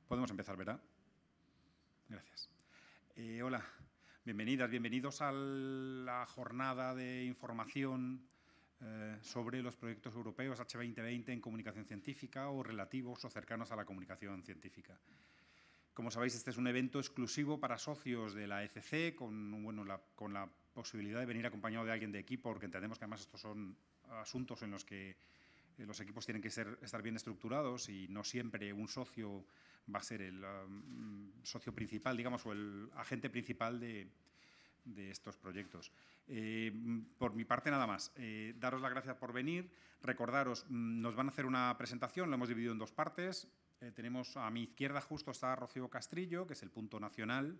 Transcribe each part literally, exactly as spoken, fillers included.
Podemos empezar, ¿verdad? Gracias. Eh, hola, bienvenidas, bienvenidos a la jornada de información eh, sobre los proyectos europeos H veinte veinte en comunicación científica o relativos o cercanos a la comunicación científica. Como sabéis, este es un evento exclusivo para socios de la E C C, con, bueno, la, con la posibilidad de venir acompañado de alguien de equipo, porque entendemos que además estos son asuntos en los que los equipos tienen que ser, estar bien estructurados y no siempre un socio va a ser el um, socio principal, digamos, o el agente principal de, de estos proyectos. Eh, por mi parte, nada más. Eh, daros las gracias por venir. Recordaros, nos van a hacer una presentación, lo hemos dividido en dos partes. Eh, tenemos a mi izquierda justo está Rocío Castrillo, que es el punto nacional.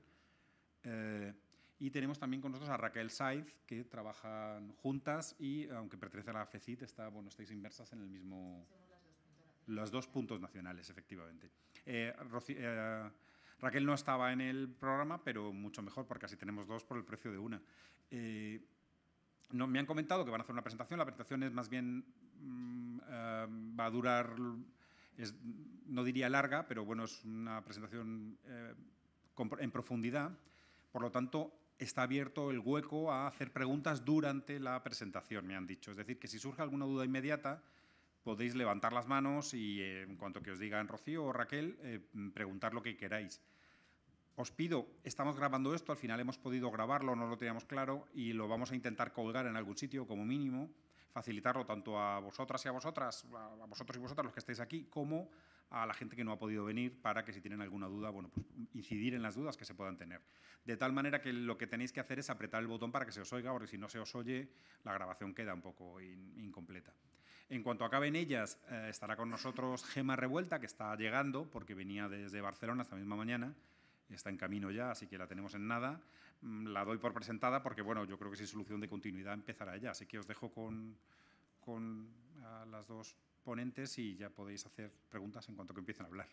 Eh, Y tenemos también con nosotros a Raquel Saiz, que trabajan juntas y, aunque pertenece a la FECIT, está, bueno, estáis inmersas en el mismo… Somos las dos puntos nacionales. Los dos puntos nacionales, efectivamente. Eh, Rocío, eh, Raquel no estaba en el programa, pero mucho mejor, porque así tenemos dos por el precio de una. Eh, no, me han comentado que van a hacer una presentación. La presentación es más bien… Mmm, eh, va a durar… Es, no diría larga, pero bueno, es una presentación eh, en profundidad. Por lo tanto, está abierto el hueco a hacer preguntas durante la presentación, me han dicho. Es decir, que si surge alguna duda inmediata, podéis levantar las manos y, eh, en cuanto que os digan Rocío o Raquel, eh, preguntar lo que queráis. Os pido, estamos grabando esto, al final hemos podido grabarlo, no lo teníamos claro, y lo vamos a intentar colgar en algún sitio como mínimo, facilitarlo tanto a vosotras y a vosotras, a vosotros y vosotras los que estáis aquí, como a la gente que no ha podido venir, para que si tienen alguna duda, bueno, pues incidir en las dudas que se puedan tener. De tal manera que lo que tenéis que hacer es apretar el botón para que se os oiga, porque si no se os oye, la grabación queda un poco in, incompleta. En cuanto acaben ellas, eh, estará con nosotros Gemma Revuelta, que está llegando, porque venía desde Barcelona esta misma mañana. Está en camino ya, así que la tenemos en nada. La doy por presentada porque, bueno, yo creo que sin solución de continuidad empezará ella. Así que os dejo con, con uh, las dos ponentes y ya podéis hacer preguntas en cuanto que empiecen a hablar.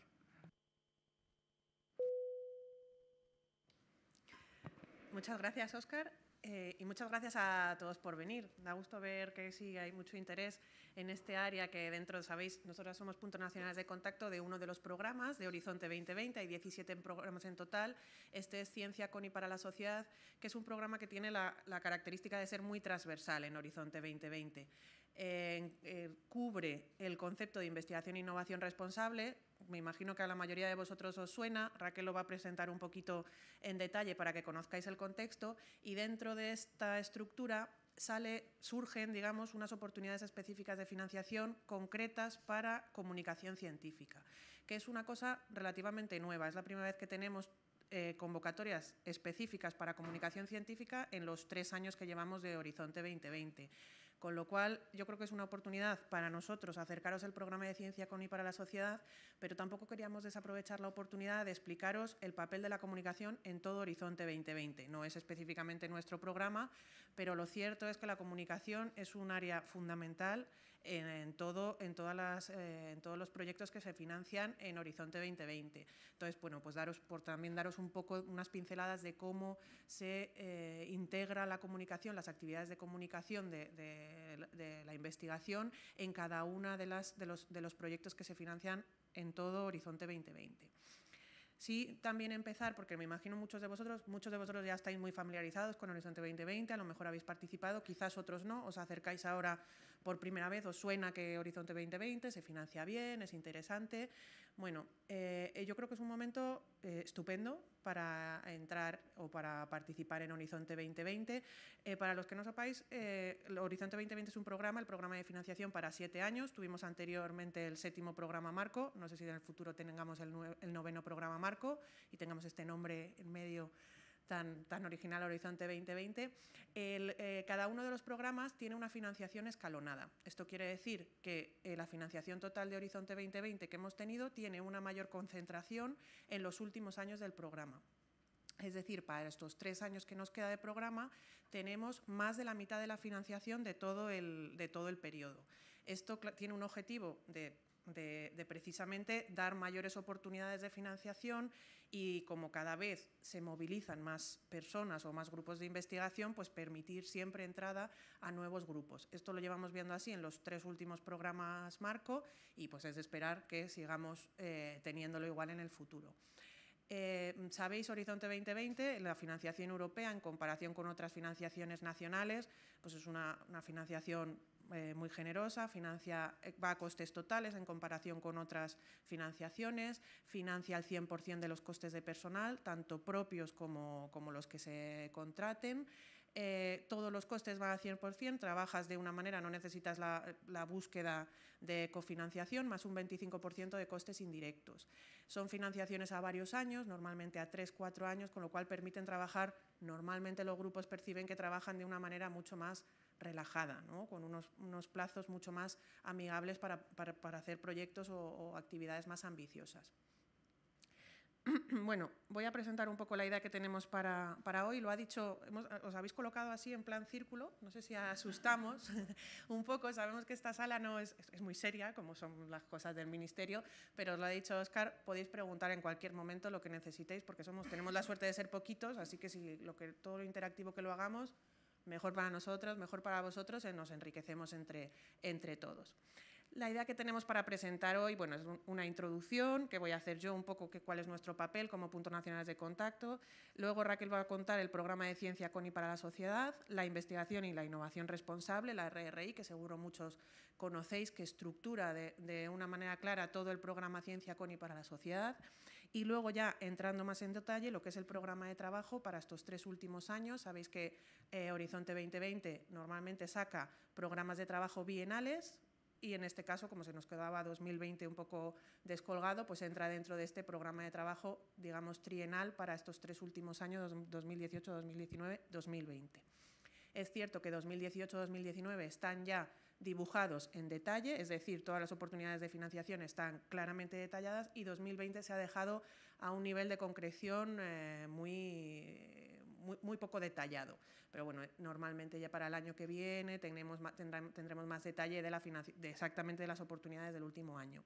Muchas gracias, Óscar. Eh, y muchas gracias a todos por venir. Da gusto ver que sí hay mucho interés en este área que dentro, sabéis, nosotros somos puntos nacionales de contacto de uno de los programas de Horizonte veinte veinte, hay diecisiete programas en total. Este es Ciencia con y para la Sociedad, que es un programa que tiene la, la característica de ser muy transversal en Horizonte veinte veinte. Eh, eh, cubre el concepto de investigación e innovación responsable. Me imagino que a la mayoría de vosotros os suena. Raquel lo va a presentar un poquito en detalle para que conozcáis el contexto, y dentro de esta estructura sale, surgen, digamos, unas oportunidades específicas de financiación concretas para comunicación científica, que es una cosa relativamente nueva. Es la primera vez que tenemos eh, convocatorias específicas para comunicación científica en los tres años que llevamos de Horizonte veinte veinte. Con lo cual, yo creo que es una oportunidad para nosotros acercaros al programa de Ciencia con y para la Sociedad, pero tampoco queríamos desaprovechar la oportunidad de explicaros el papel de la comunicación en todo Horizonte veinte veinte. No es específicamente nuestro programa, pero lo cierto es que la comunicación es un área fundamental en, en, todo, en, todas las, eh, en todos los proyectos que se financian en Horizonte veinte veinte. Entonces, bueno, pues daros, por también daros un poco unas pinceladas de cómo se eh, integra la comunicación, las actividades de comunicación de, de de la investigación en cada uno de, las, de, los, de los proyectos que se financian en todo Horizonte veinte veinte. Sí, también empezar, porque me imagino muchos de vosotros, muchos de vosotros ya estáis muy familiarizados con Horizonte veinte veinte, a lo mejor habéis participado, quizás otros no, os acercáis ahora por primera vez, os suena que Horizonte veinte veinte se financia bien, es interesante. Bueno, eh, yo creo que es un momento eh, estupendo para entrar o para participar en Horizonte veinte veinte. Eh, para los que no sepáis, eh, Horizonte veinte veinte es un programa, el programa de financiación para siete años. Tuvimos anteriormente el séptimo programa marco, no sé si en el futuro tengamos el, el noveno programa marco y tengamos este nombre en medio tan, tan original, Horizonte veinte veinte. El, eh, cada uno de los programas tiene una financiación escalonada. Esto quiere decir que eh, la financiación total de Horizonte veinte veinte que hemos tenido tiene una mayor concentración en los últimos años del programa. Es decir, para estos tres años que nos queda de programa, tenemos más de la mitad de la financiación de todo el, de todo el periodo. Esto tiene un objetivo de de, de precisamente dar mayores oportunidades de financiación y como cada vez se movilizan más personas o más grupos de investigación, pues permitir siempre entrada a nuevos grupos. Esto lo llevamos viendo así en los tres últimos programas marco y pues es de esperar que sigamos eh, teniéndolo igual en el futuro. Eh, Sabéis, Horizonte veinte veinte, la financiación europea en comparación con otras financiaciones nacionales, pues es una, una financiación eh, muy generosa, financia, va a costes totales en comparación con otras financiaciones, financia el cien por cien de los costes de personal, tanto propios como, como los que se contraten. Eh, todos los costes van al cien por cien, trabajas de una manera, no necesitas la, la búsqueda de cofinanciación, más un veinticinco por ciento de costes indirectos. Son financiaciones a varios años, normalmente a tres, cuatro años, con lo cual permiten trabajar, normalmente los grupos perciben que trabajan de una manera mucho más relajada, ¿no? Con unos, unos plazos mucho más amigables para, para, para hacer proyectos o, o actividades más ambiciosas. Bueno, voy a presentar un poco la idea que tenemos para, para hoy. Lo ha dicho, hemos, os habéis colocado así en plan círculo, no sé si asustamos un poco, sabemos que esta sala no es, es muy seria, como son las cosas del Ministerio, pero os lo ha dicho Óscar, podéis preguntar en cualquier momento lo que necesitéis, porque somos, tenemos la suerte de ser poquitos, así que si lo que, todo lo interactivo que lo hagamos, mejor para nosotros, mejor para vosotros, eh, nos enriquecemos entre, entre todos. La idea que tenemos para presentar hoy, bueno, es una introducción que voy a hacer yo un poco que cuál es nuestro papel como puntos nacionales de contacto. Luego Raquel va a contar el programa de ciencia CONI para la sociedad, la investigación y la innovación responsable, la R R I, que seguro muchos conocéis, que estructura de, de una manera clara todo el programa Ciencia CONI para la sociedad. Y luego ya entrando más en detalle lo que es el programa de trabajo para estos tres últimos años. Sabéis que eh, Horizonte veinte veinte normalmente saca programas de trabajo bienales, y en este caso, como se nos quedaba dos mil veinte un poco descolgado, pues entra dentro de este programa de trabajo, digamos, trienal para estos tres últimos años, dos mil dieciocho, dos mil diecinueve, dos mil veinte. Es cierto que dos mil dieciocho, dos mil diecinueve están ya dibujados en detalle, es decir, todas las oportunidades de financiación están claramente detalladas y dos mil veinte se ha dejado a un nivel de concreción eh, muy, muy, muy poco detallado. Pero bueno, normalmente ya para el año que viene tendremos, tendremos más detalle de, la de exactamente de las oportunidades del último año.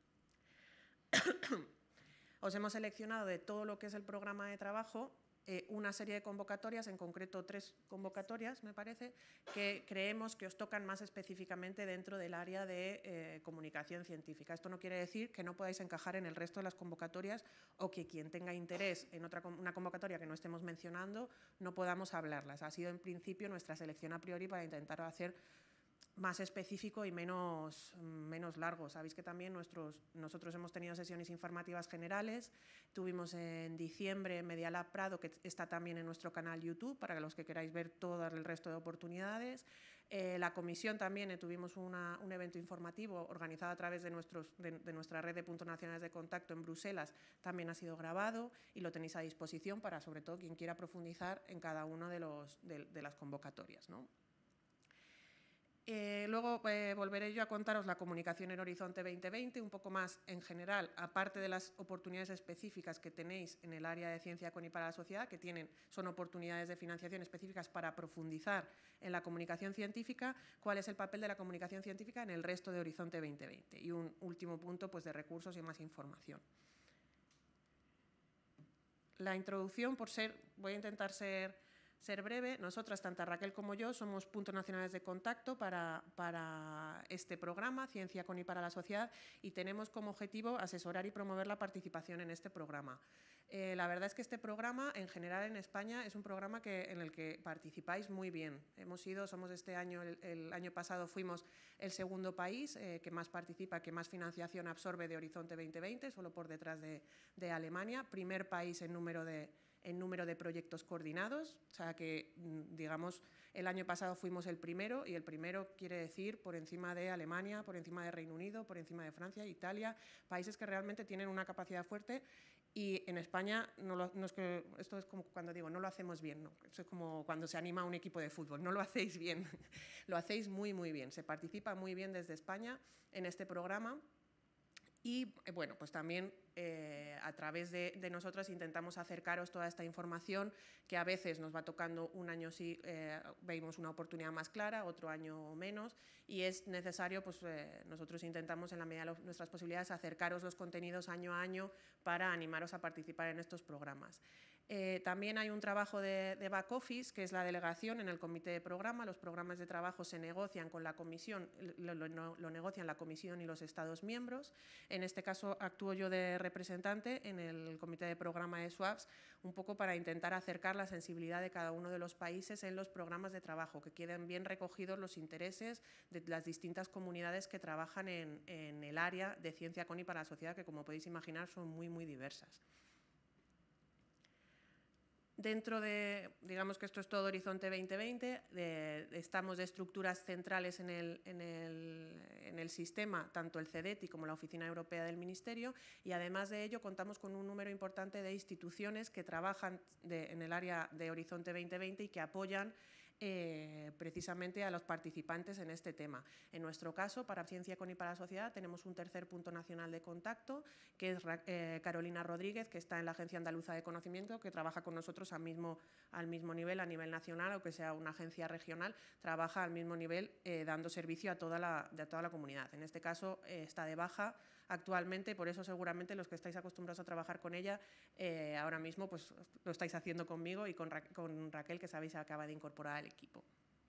Os hemos seleccionado de todo lo que es el programa de trabajo eh, una serie de convocatorias, en concreto tres convocatorias, me parece, que creemos que os tocan más específicamente dentro del área de eh, comunicación científica. Esto no quiere decir que no podáis encajar en el resto de las convocatorias o que quien tenga interés en otra, una convocatoria que no estemos mencionando no podamos hablarlas. Ha sido en principio nuestra selección a priori para intentar hacer más específico y menos, menos largo. Sabéis que también nuestros, nosotros hemos tenido sesiones informativas generales, tuvimos en diciembre Media Lab Prado, que está también en nuestro canal YouTube, para los que queráis ver todo el resto de oportunidades. Eh, la comisión también, eh, tuvimos una, un evento informativo organizado a través de, nuestros, de, de nuestra red de puntos nacionales de contacto en Bruselas, también ha sido grabado y lo tenéis a disposición para, sobre todo, quien quiera profundizar en cada una de, los, de, de las convocatorias, ¿no? Eh, luego eh, volveré yo a contaros la comunicación en Horizonte veinte veinte, un poco más en general, aparte de las oportunidades específicas que tenéis en el área de ciencia CONI para la sociedad, que tienen, son oportunidades de financiación específicas para profundizar en la comunicación científica, cuál es el papel de la comunicación científica en el resto de Horizonte veinte veinte. Y un último punto, pues, de recursos y más información. La introducción, por ser, voy a intentar ser... Ser breve, nosotras, tanto Raquel como yo, somos puntos nacionales de contacto para, para este programa, Ciencia CONI para la sociedad, y tenemos como objetivo asesorar y promover la participación en este programa. Eh, la verdad es que este programa, en general en España, es un programa que, en el que participáis muy bien. Hemos sido, somos este año, el, el año pasado fuimos el segundo país eh, que más participa, que más financiación absorbe de Horizonte veinte veinte, solo por detrás de, de Alemania, primer país en número de... en número de proyectos coordinados, o sea que, digamos, el año pasado fuimos el primero, y el primero quiere decir por encima de Alemania, por encima de Reino Unido, por encima de Francia, Italia, países que realmente tienen una capacidad fuerte, y en España, no, lo, no es que, esto es como cuando digo, no lo hacemos bien, no, eso es como cuando se anima un equipo de fútbol, no lo hacéis bien, lo hacéis muy, muy bien, se participa muy bien desde España en este programa. Y bueno, pues también eh, a través de, de nosotros intentamos acercaros toda esta información que a veces nos va tocando un año sí, eh, vemos una oportunidad más clara, otro año menos, y es necesario, pues eh, nosotros intentamos en la medida de nuestras posibilidades acercaros los contenidos año a año para animaros a participar en estos programas. Eh, también hay un trabajo de, de back office, que es la delegación en el comité de programa. Los programas de trabajo se negocian con la comisión, lo, lo, lo negocian la comisión y los Estados miembros. En este caso actúo yo de representante en el comité de programa de SWAPS, un poco para intentar acercar la sensibilidad de cada uno de los países en los programas de trabajo, que queden bien recogidos los intereses de las distintas comunidades que trabajan en, en el área de ciencia con y para la sociedad, que como podéis imaginar son muy, muy diversas. Dentro de, digamos que esto es todo Horizonte veinte veinte, de, estamos de estructuras centrales en el, en, el, en el sistema, tanto el CEDETI como la Oficina Europea del Ministerio, y además de ello contamos con un número importante de instituciones que trabajan de, en el área de Horizonte veinte veinte y que apoyan Eh, precisamente a los participantes en este tema. En nuestro caso, para Ciencia con y para la Sociedad, tenemos un tercer punto nacional de contacto, que es eh, Carolina Rodríguez, que está en la Agencia Andaluza de Conocimiento, que trabaja con nosotros al mismo, al mismo nivel, a nivel nacional, o que sea una agencia regional, trabaja al mismo nivel eh, dando servicio a toda la, a toda la comunidad. En este caso eh, está de baja actualmente, por eso seguramente los que estáis acostumbrados a trabajar con ella, eh, ahora mismo pues lo estáis haciendo conmigo y con, Ra con Raquel, que sabéis acaba de incorporar al equipo.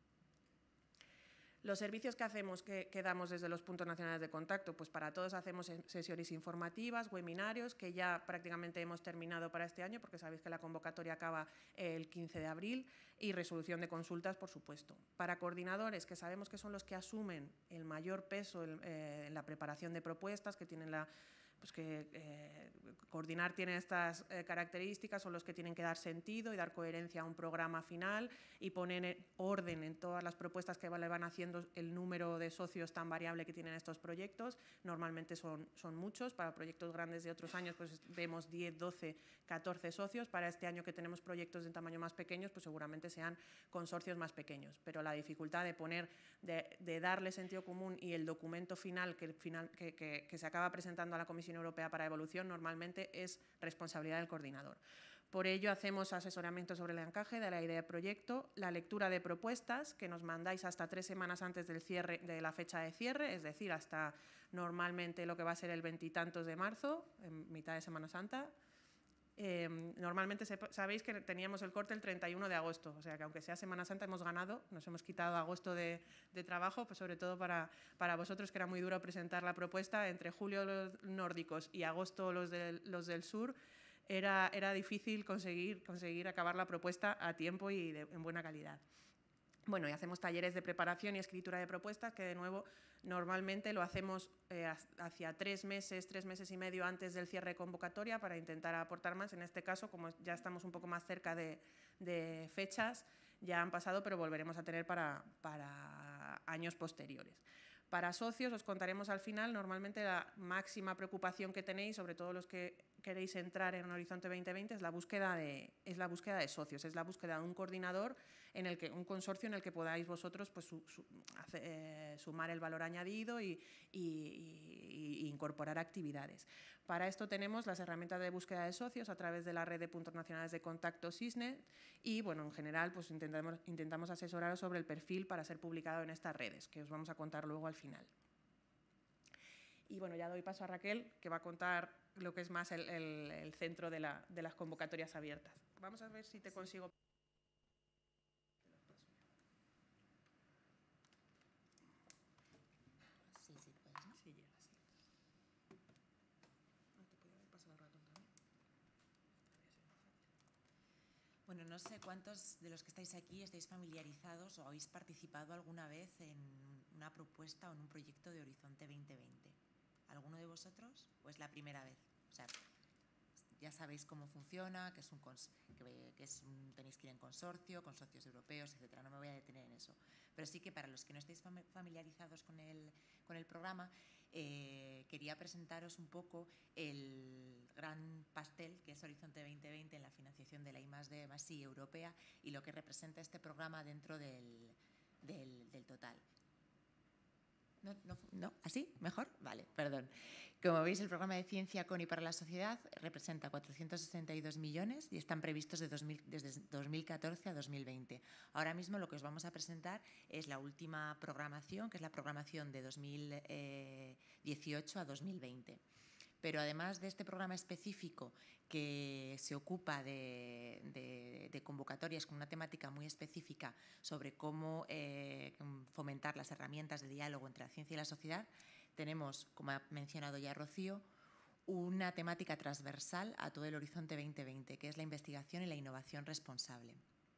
Los servicios que hacemos, que, que damos desde los puntos nacionales de contacto, pues para todos hacemos sesiones informativas, webinarios, que ya prácticamente hemos terminado para este año, porque sabéis que la convocatoria acaba el quince de abril, y resolución de consultas, por supuesto. Para coordinadores, que sabemos que son los que asumen el mayor peso en, eh, en la preparación de propuestas, que tienen la... pues que eh, coordinar tiene estas eh, características, son los que tienen que dar sentido y dar coherencia a un programa final y poner en orden en todas las propuestas que le van haciendo el número de socios tan variable que tienen estos proyectos. Normalmente son, son muchos, para proyectos grandes de otros años pues vemos diez, doce, catorce socios, para este año que tenemos proyectos de tamaño más pequeños pues seguramente sean consorcios más pequeños, pero la dificultad de poner, de, de darle sentido común y el documento final, que, final que, que, que se acaba presentando a la Comisión Europea para Evolución normalmente es responsabilidad del coordinador. Por ello hacemos asesoramiento sobre el encaje de la idea de proyecto, la lectura de propuestas que nos mandáis hasta tres semanas antes del cierre, de la fecha de cierre, es decir, hasta normalmente lo que va a ser el veintitantos de marzo, en mitad de Semana Santa. Eh, normalmente se, sabéis que teníamos el corte el treinta y uno de agosto, o sea que aunque sea Semana Santa hemos ganado, nos hemos quitado agosto de, de trabajo, pues sobre todo para, para vosotros que era muy duro presentar la propuesta, entre julio los nórdicos y agosto los del, los del sur, era, era difícil conseguir, conseguir acabar la propuesta a tiempo y de, en buena calidad. Bueno, y hacemos talleres de preparación y escritura de propuestas, que de nuevo normalmente lo hacemos eh, hacia tres meses, tres meses y medio antes del cierre de convocatoria para intentar aportar más. En este caso, como ya estamos un poco más cerca de, de fechas, ya han pasado, pero volveremos a tener para, para años posteriores. Para socios os contaremos al final, normalmente la máxima preocupación que tenéis, sobre todo los que queréis entrar en Horizonte veinte veinte, es la búsqueda de, es la búsqueda de socios, es la búsqueda de un coordinador, en el que, un consorcio en el que podáis vosotros pues, su, su, hace, eh, sumar el valor añadido y, y, y, y incorporar actividades. Para esto tenemos las herramientas de búsqueda de socios a través de la red de puntos nacionales de contacto SISNE y, bueno, en general pues intentamos, intentamos asesoraros sobre el perfil para ser publicado en estas redes, que os vamos a contar luego al final. Y bueno, ya doy paso a Raquel, que va a contar lo que es más el, el, el centro de, la, de las convocatorias abiertas. Vamos a ver si te consigo... Sí, sí, puedes, ¿no? Sí, llega, sí. No te podía haber pasado el ratón también. Bueno, no sé cuántos de los que estáis aquí estáis familiarizados o habéis participado alguna vez en una propuesta o en un proyecto de Horizonte veinte veinte. ¿Alguno de vosotros o es la primera vez? O sea, ya sabéis cómo funciona, que es un que, que es un, tenéis que ir en consorcio, con socios europeos, etcétera. No me voy a detener en eso. Pero sí que para los que no estáis familiarizados con el, con el programa, eh, quería presentaros un poco el gran pastel que es Horizonte veinte veinte en la financiación de la I más D más I europea y lo que representa este programa dentro del, del, del total. No, no, no, ¿así? ¿Mejor? Vale, perdón. Como veis, el programa de Ciencia con y para la Sociedad representa cuatrocientos sesenta y dos millones y están previstos de dos mil, desde dos mil catorce a dos mil veinte. Ahora mismo lo que os vamos a presentar es la última programación, que es la programación de dos mil dieciocho a dos mil veinte. Pero además de este programa específico que se ocupa de, de, de convocatorias con una temática muy específica sobre cómo eh, fomentar las herramientas de diálogo entre la ciencia y la sociedad, tenemos, como ha mencionado ya Rocío, una temática transversal a todo el Horizonte veinte veinte, que es la investigación y la innovación responsable.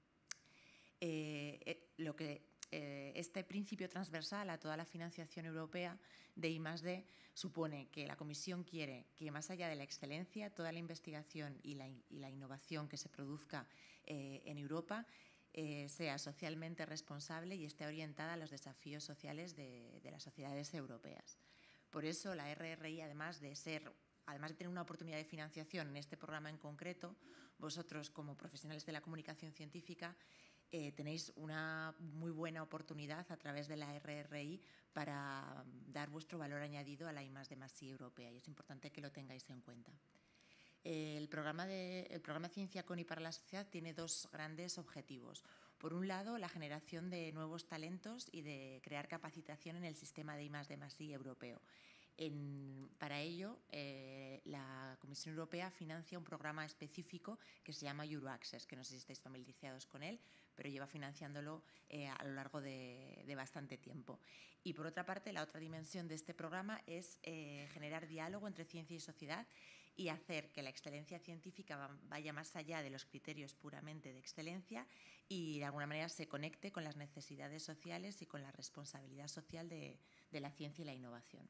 Eh, eh, lo que eh, este principio transversal a toda la financiación europea de I más D supone que la Comisión quiere que, más allá de la excelencia, toda la investigación y la, y la innovación que se produzca eh, en Europa eh, sea socialmente responsable y esté orientada a los desafíos sociales de, de las sociedades europeas. Por eso, la R R I, además de ser, además de tener una oportunidad de financiación en este programa en concreto, vosotros, como profesionales de la comunicación científica, Eh, tenéis una muy buena oportunidad a través de la R R I para dar vuestro valor añadido a la I más D más I europea, y es importante que lo tengáis en cuenta. Eh, el, programa de, el programa Ciencia con y para la Sociedad tiene dos grandes objetivos. Por un lado, la generación de nuevos talentos y de crear capacitación en el sistema de I más D más I europeo. En, para ello, eh, la Comisión Europea financia un programa específico que se llama Euroaccess, que no sé si estáis familiarizados con él, pero lleva financiándolo eh, a lo largo de, de bastante tiempo. Y por otra parte, la otra dimensión de este programa es eh, generar diálogo entre ciencia y sociedad y hacer que la excelencia científica vaya más allá de los criterios puramente de excelencia y de alguna manera se conecte con las necesidades sociales y con la responsabilidad social de, de la ciencia y la innovación.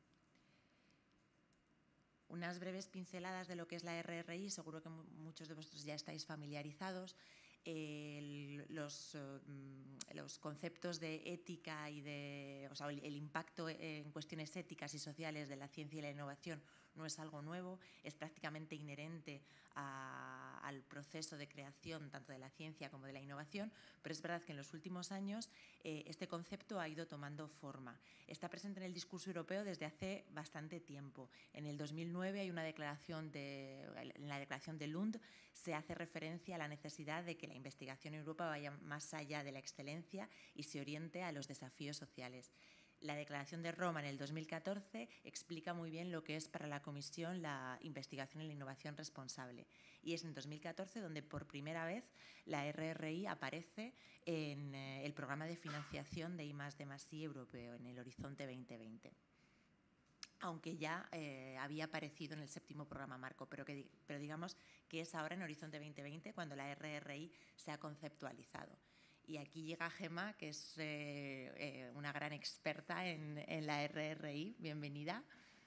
Unas breves pinceladas de lo que es la R R I, seguro que muchos de vosotros ya estáis familiarizados. Eh, los, eh, los conceptos de ética y de, o sea, el, el impacto en cuestiones éticas y sociales de la ciencia y la innovación no es algo nuevo, es prácticamente inherente a, al proceso de creación tanto de la ciencia como de la innovación, pero es verdad que en los últimos años eh, este concepto ha ido tomando forma. Está presente en el discurso europeo desde hace bastante tiempo. En el dos mil nueve hay una declaración de, en la declaración de Lund se hace referencia a la necesidad de que la investigación en Europa vaya más allá de la excelencia y se oriente a los desafíos sociales. La Declaración de Roma en el dos mil catorce explica muy bien lo que es para la Comisión la investigación y la innovación responsable. Y es en dos mil catorce donde por primera vez la R R I aparece en el programa de financiación de I más D más I europeo, en el Horizonte veinte veinte. Aunque ya eh, había aparecido en el séptimo programa marco, pero, que, pero digamos que es ahora en Horizonte veinte veinte cuando la R R I se ha conceptualizado. Y aquí llega Gemma, que es eh, eh, una gran experta en, en la R R I. Bienvenida.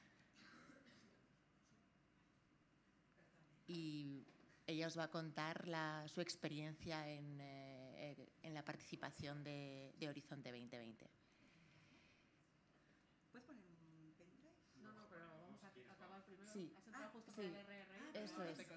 Y ella os va a contar la, su experiencia en, eh, en la participación de, de Horizonte veinte veinte. ¿Puedes poner un pendrive? No, no, pero vamos a acabar primero. Sí. ¿Has entrado Ah, justo sí. por el R R I? Eso es.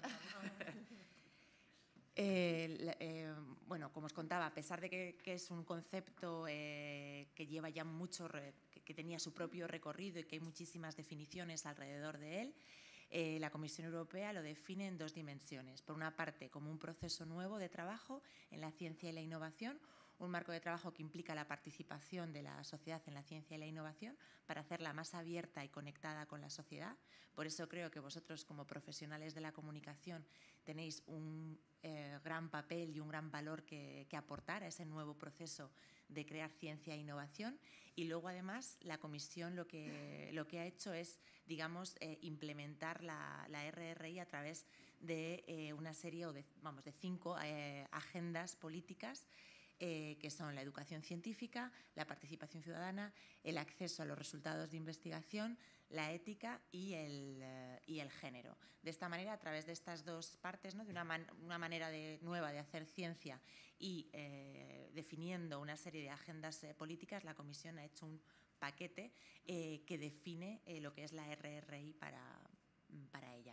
Eh, eh, bueno, como os contaba, a pesar de que, que es un concepto eh, que lleva ya mucho, re, que, que tenía su propio recorrido y que hay muchísimas definiciones alrededor de él, eh, la Comisión Europea lo define en dos dimensiones. Por una parte, como un proceso nuevo de trabajo en la ciencia y la innovación, un marco de trabajo que implica la participación de la sociedad en la ciencia y la innovación para hacerla más abierta y conectada con la sociedad. Por eso creo que vosotros, como profesionales de la comunicación, tenéis un eh, gran papel y un gran valor que, que aportar a ese nuevo proceso de crear ciencia e innovación. Y luego, además, la Comisión lo que, lo que ha hecho es, digamos, eh, implementar la, la R R I a través de eh, una serie, o de, vamos, de cinco eh, agendas políticas Eh, que son la educación científica, la participación ciudadana, el acceso a los resultados de investigación, la ética y el, eh, y el género. De esta manera, a través de estas dos partes, ¿no? de una, man, una manera de, nueva de hacer ciencia y eh, definiendo una serie de agendas eh, políticas, la Comisión ha hecho un paquete eh, que define eh, lo que es la R R I para, para ella.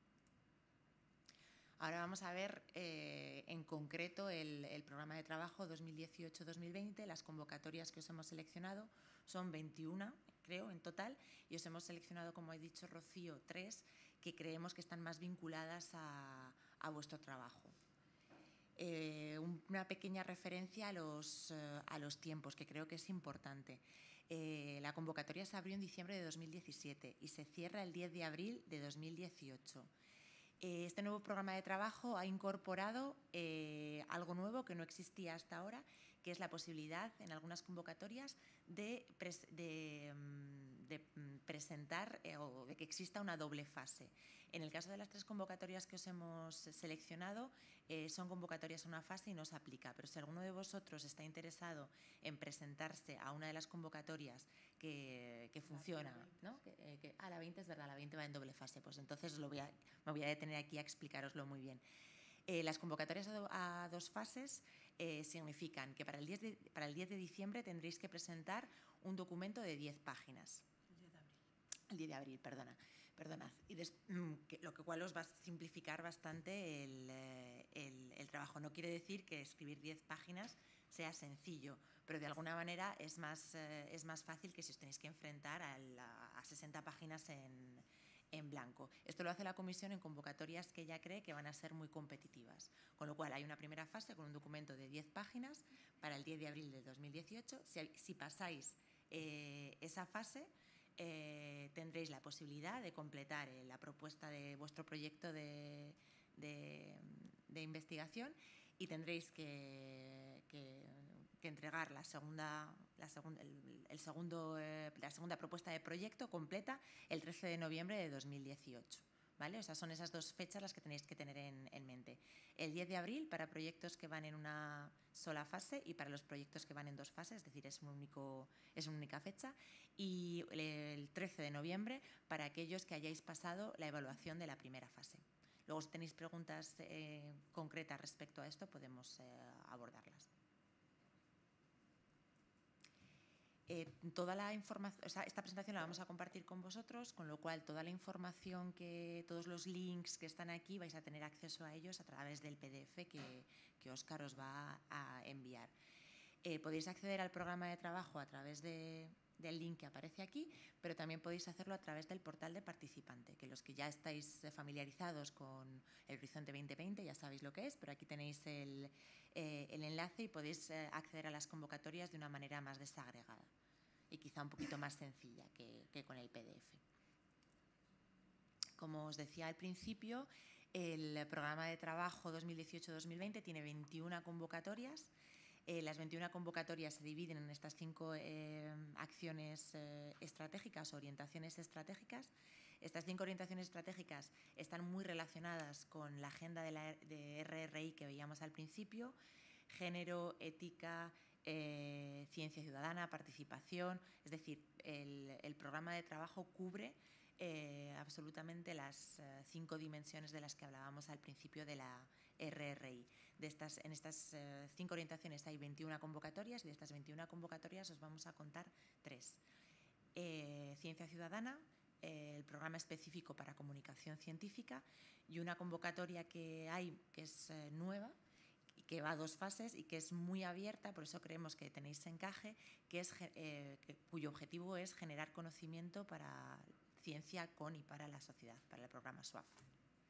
Ahora vamos a ver eh, en concreto el, el programa de trabajo dos mil dieciocho dos mil veinte. Las convocatorias que os hemos seleccionado son veintiuna, creo, en total, y os hemos seleccionado, como ha dicho Rocío, tres que creemos que están más vinculadas a, a vuestro trabajo. Eh, una pequeña referencia a los, eh, a los tiempos, que creo que es importante. Eh, la convocatoria se abrió en diciembre de dos mil diecisiete y se cierra el diez de abril de dos mil dieciocho. Eh, este nuevo programa de trabajo ha incorporado eh, algo nuevo que no existía hasta ahora, que es la posibilidad en algunas convocatorias de, pres de, de presentar eh, o de que exista una doble fase. En el caso de las tres convocatorias que os hemos seleccionado, eh, son convocatorias a una fase y no se aplica, pero si alguno de vosotros está interesado en presentarse a una de las convocatorias que, que funciona, ¿no? Que, eh, que, ah, la veinte es verdad, la veinte va en doble fase, pues entonces lo voy a, me voy a detener aquí a explicaroslo muy bien. Eh, las convocatorias a, do, a dos fases eh, significan que para el, diez de, para el diez de diciembre tendréis que presentar un documento de diez páginas. El diez de abril. El diez de abril, perdona. Perdonad, y des, que, lo que cual os va a simplificar bastante el, el, el trabajo. No quiere decir que escribir diez páginas sea sencillo, pero de alguna manera es más, eh, es más fácil que si os tenéis que enfrentar a, la, a sesenta páginas en, en blanco. Esto lo hace la comisión en convocatorias que ella cree que van a ser muy competitivas. Con lo cual hay una primera fase con un documento de diez páginas para el diez de abril de dos mil dieciocho. Si, si pasáis eh, esa fase, Eh, tendréis la posibilidad de completar eh, la propuesta de vuestro proyecto de, de, de investigación y tendréis que, que, que entregar la segunda, la segun, el, el segundo, eh, la segunda propuesta de proyecto completa el trece de noviembre de dos mil dieciocho. ¿Vale? O sea, son esas dos fechas las que tenéis que tener en, en mente. El diez de abril para proyectos que van en una sola fase y para los proyectos que van en dos fases, es decir, es, un único, es una única fecha. Y el trece de noviembre para aquellos que hayáis pasado la evaluación de la primera fase. Luego, si tenéis preguntas eh, concretas respecto a esto, podemos eh, abordarlas. Eh, toda la información, o sea, esta presentación la vamos a compartir con vosotros, con lo cual toda la información, que todos los links que están aquí vais a tener acceso a ellos a través del P D F que, que Óscar os va a enviar. Eh, podéis acceder al programa de trabajo a través de, del link que aparece aquí, pero también podéis hacerlo a través del portal de participante, que los que ya estáis familiarizados con el Horizonte veinte veinte ya sabéis lo que es, pero aquí tenéis el, eh, el enlace y podéis eh, acceder a las convocatorias de una manera más desagregada y quizá un poquito más sencilla que, que con el P D F. Como os decía al principio, el programa de trabajo dos mil dieciocho dos mil veinte tiene veintiuna convocatorias. Eh, las veintiuna convocatorias se dividen en estas cinco eh, acciones eh, estratégicas, orientaciones estratégicas. Estas cinco orientaciones estratégicas están muy relacionadas con la agenda de, la, de R R I que veíamos al principio: género, ética, eh, ciencia ciudadana, participación. Es decir, el, el programa de trabajo cubre eh, absolutamente las eh, cinco dimensiones de las que hablábamos al principio de la R R I. De estas, en estas eh, cinco orientaciones hay veintiuna convocatorias y de estas veintiuna convocatorias os vamos a contar tres. Eh, ciencia ciudadana, eh, el programa específico para comunicación científica, y una convocatoria que hay que es eh, nueva, que va a dos fases y que es muy abierta, por eso creemos que tenéis encaje, que es, eh, que, cuyo objetivo es generar conocimiento para ciencia con y para la sociedad, para el programa S W A F.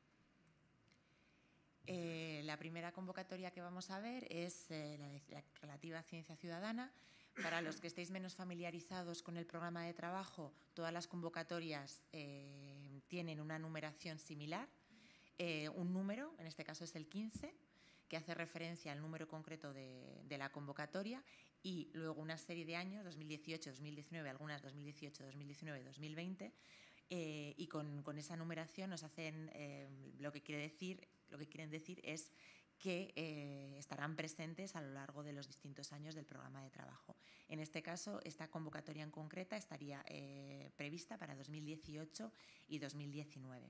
Eh, la primera convocatoria que vamos a ver es eh, la, de, la relativa a ciencia ciudadana. Para los que estéis menos familiarizados con el programa de trabajo, todas las convocatorias eh, tienen una numeración similar, eh, un número, en este caso es el quince, que hace referencia al número concreto de, de la convocatoria, y luego una serie de años, dos mil dieciocho, dos mil diecinueve, algunas dos mil dieciocho, dos mil diecinueve, dos mil veinte, eh, y con, con esa numeración nos hacen, eh, lo que quiere decir, lo que quieren decir es que eh, estarán presentes a lo largo de los distintos años del programa de trabajo. En este caso, esta convocatoria en concreta estaría eh, prevista para dos mil dieciocho y dos mil diecinueve.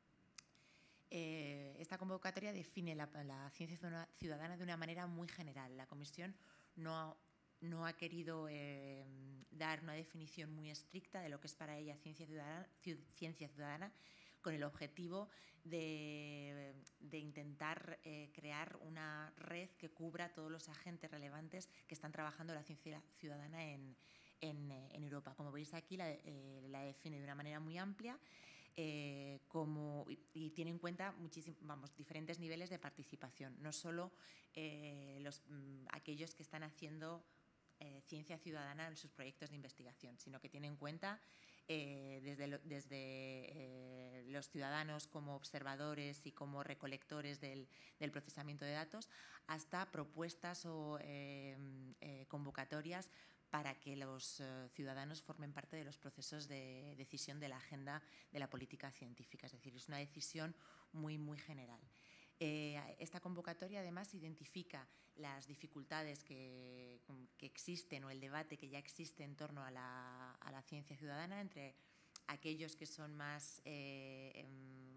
Eh, esta convocatoria define la, la ciencia ciudadana de una manera muy general. La Comisión no ha, no ha querido eh, dar una definición muy estricta de lo que es para ella ciencia ciudadana, ciencia ciudadana con el objetivo de, de intentar eh, crear una red que cubra todos los agentes relevantes que están trabajando la ciencia ciudadana en, en, en Europa. Como veis aquí, la, eh, la define de una manera muy amplia eh, como, y, y tiene en cuenta muchísimos, vamos, diferentes niveles de participación, no solo eh, los, mm, aquellos que están haciendo eh, ciencia ciudadana en sus proyectos de investigación, sino que tiene en cuenta eh, desde, lo, desde eh, los ciudadanos como observadores y como recolectores del, del procesamiento de datos hasta propuestas o eh, eh, convocatorias para que los uh, ciudadanos formen parte de los procesos de decisión de la agenda de la política científica. Es decir, es una decisión muy, muy general. Eh, esta convocatoria, además, identifica las dificultades que, que existen o el debate que ya existe en torno a la, a la ciencia ciudadana entre aquellos que son más, eh,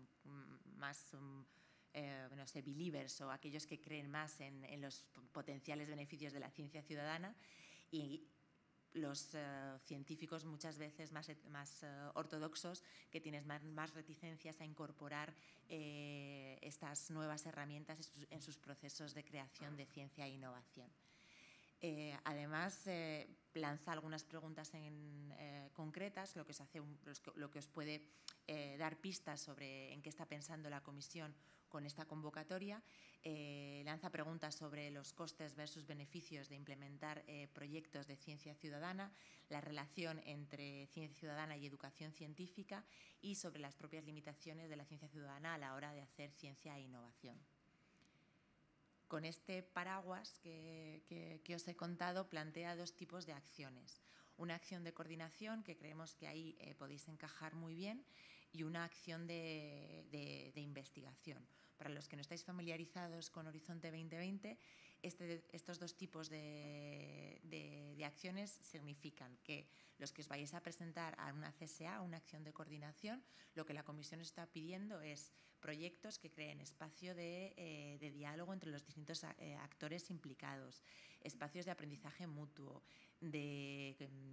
más um, eh, no sé, believers o aquellos que creen más en, en los potenciales beneficios de la ciencia ciudadana y los uh, científicos muchas veces más, más uh, ortodoxos que tienen más, más reticencias a incorporar eh, estas nuevas herramientas en sus, en sus procesos de creación de ciencia e innovación. Eh, además, eh, lanza algunas preguntas en, eh, concretas, lo que, os hace un, lo que os puede eh, dar pistas sobre en qué está pensando la Comisión con esta convocatoria. Eh, lanza preguntas sobre los costes versus beneficios de implementar eh, proyectos de ciencia ciudadana, la relación entre ciencia ciudadana y educación científica y sobre las propias limitaciones de la ciencia ciudadana a la hora de hacer ciencia e innovación. Con este paraguas que, que, que os he contado, plantea dos tipos de acciones. Una acción de coordinación, que creemos que ahí eh, podéis encajar muy bien, y una acción de, de, de investigación. Para los que no estáis familiarizados con Horizonte veinte veinte, este, estos dos tipos de, de, de acciones significan que los que os vayáis a presentar a una C S A, una acción de coordinación, lo que la Comisión está pidiendo es proyectos que creen espacio de, eh, de diálogo entre los distintos eh, actores implicados, espacios de aprendizaje mutuo, de,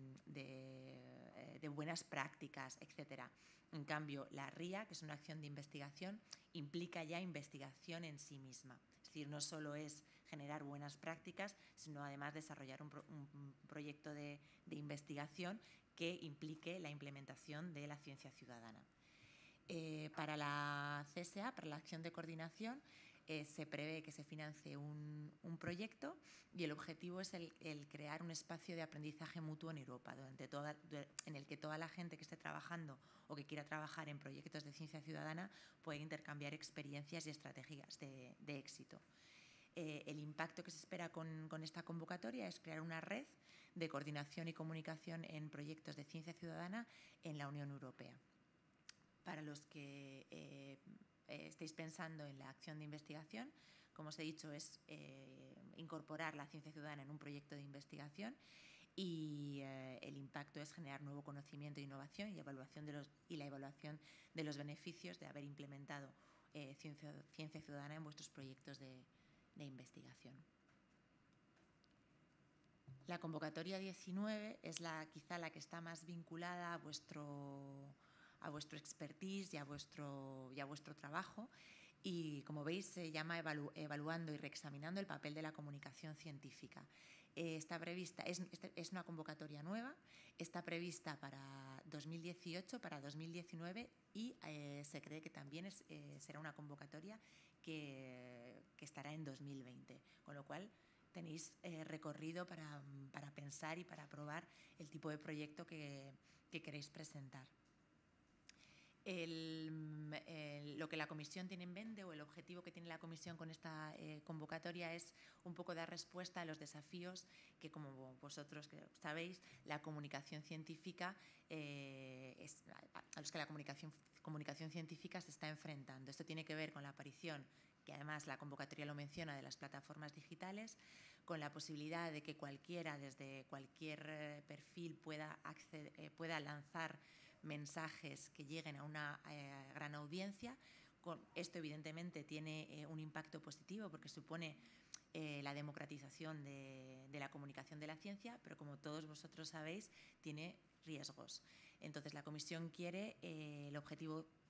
de, de buenas prácticas, etcétera. En cambio, la R I A, que es una acción de investigación, implica ya investigación en sí misma. Es decir, no solo es generar buenas prácticas, sino además desarrollar un, pro, un proyecto de, de investigación que implique la implementación de la ciencia ciudadana. Eh, para la C S A, para la acción de coordinación, eh, se prevé que se financie un, un proyecto y el objetivo es el, el crear un espacio de aprendizaje mutuo en Europa, durante toda, en el que toda la gente que esté trabajando o que quiera trabajar en proyectos de ciencia ciudadana pueda intercambiar experiencias y estrategias de, de éxito. Eh, el impacto que se espera con, con esta convocatoria es crear una red de coordinación y comunicación en proyectos de ciencia ciudadana en la Unión Europea. Para los que eh, eh, estéis pensando en la acción de investigación, como os he dicho, es eh, incorporar la ciencia ciudadana en un proyecto de investigación y eh, el impacto es generar nuevo conocimiento e innovación y, evaluación de los, y la evaluación de los beneficios de haber implementado eh, ciencia, ciencia ciudadana en vuestros proyectos de, de investigación. La convocatoria diecinueve es la, quizá la que está más vinculada a vuestro, a vuestro expertise y a vuestro, y a vuestro trabajo. Y como veis, se llama evalu evaluando y reexaminando el papel de la comunicación científica. Eh, está prevista, es, es una convocatoria nueva, está prevista para dos mil dieciocho, para dos mil diecinueve y eh, se cree que también es, eh, será una convocatoria que, que estará en dos mil veinte, con lo cual tenéis eh, recorrido para, para pensar y para probar el tipo de proyecto que, que queréis presentar. El, el, lo que la Comisión tiene en mente o el objetivo que tiene la Comisión con esta eh, convocatoria es un poco dar respuesta a los desafíos que, como vosotros sabéis, la comunicación científica eh, es, a los que la comunicación, comunicación científica se está enfrentando. Esto tiene que ver con la aparición, que además la convocatoria lo menciona, de las plataformas digitales, con la posibilidad de que cualquiera, desde cualquier eh, perfil, pueda, acceder, eh, pueda lanzar mensajes que lleguen a una eh, gran audiencia. Con esto, evidentemente, tiene eh, un impacto positivo porque supone eh, la democratización de, de la comunicación de la ciencia, pero como todos vosotros sabéis, tiene riesgos. Entonces, la Comisión quiere, eh, el objetivo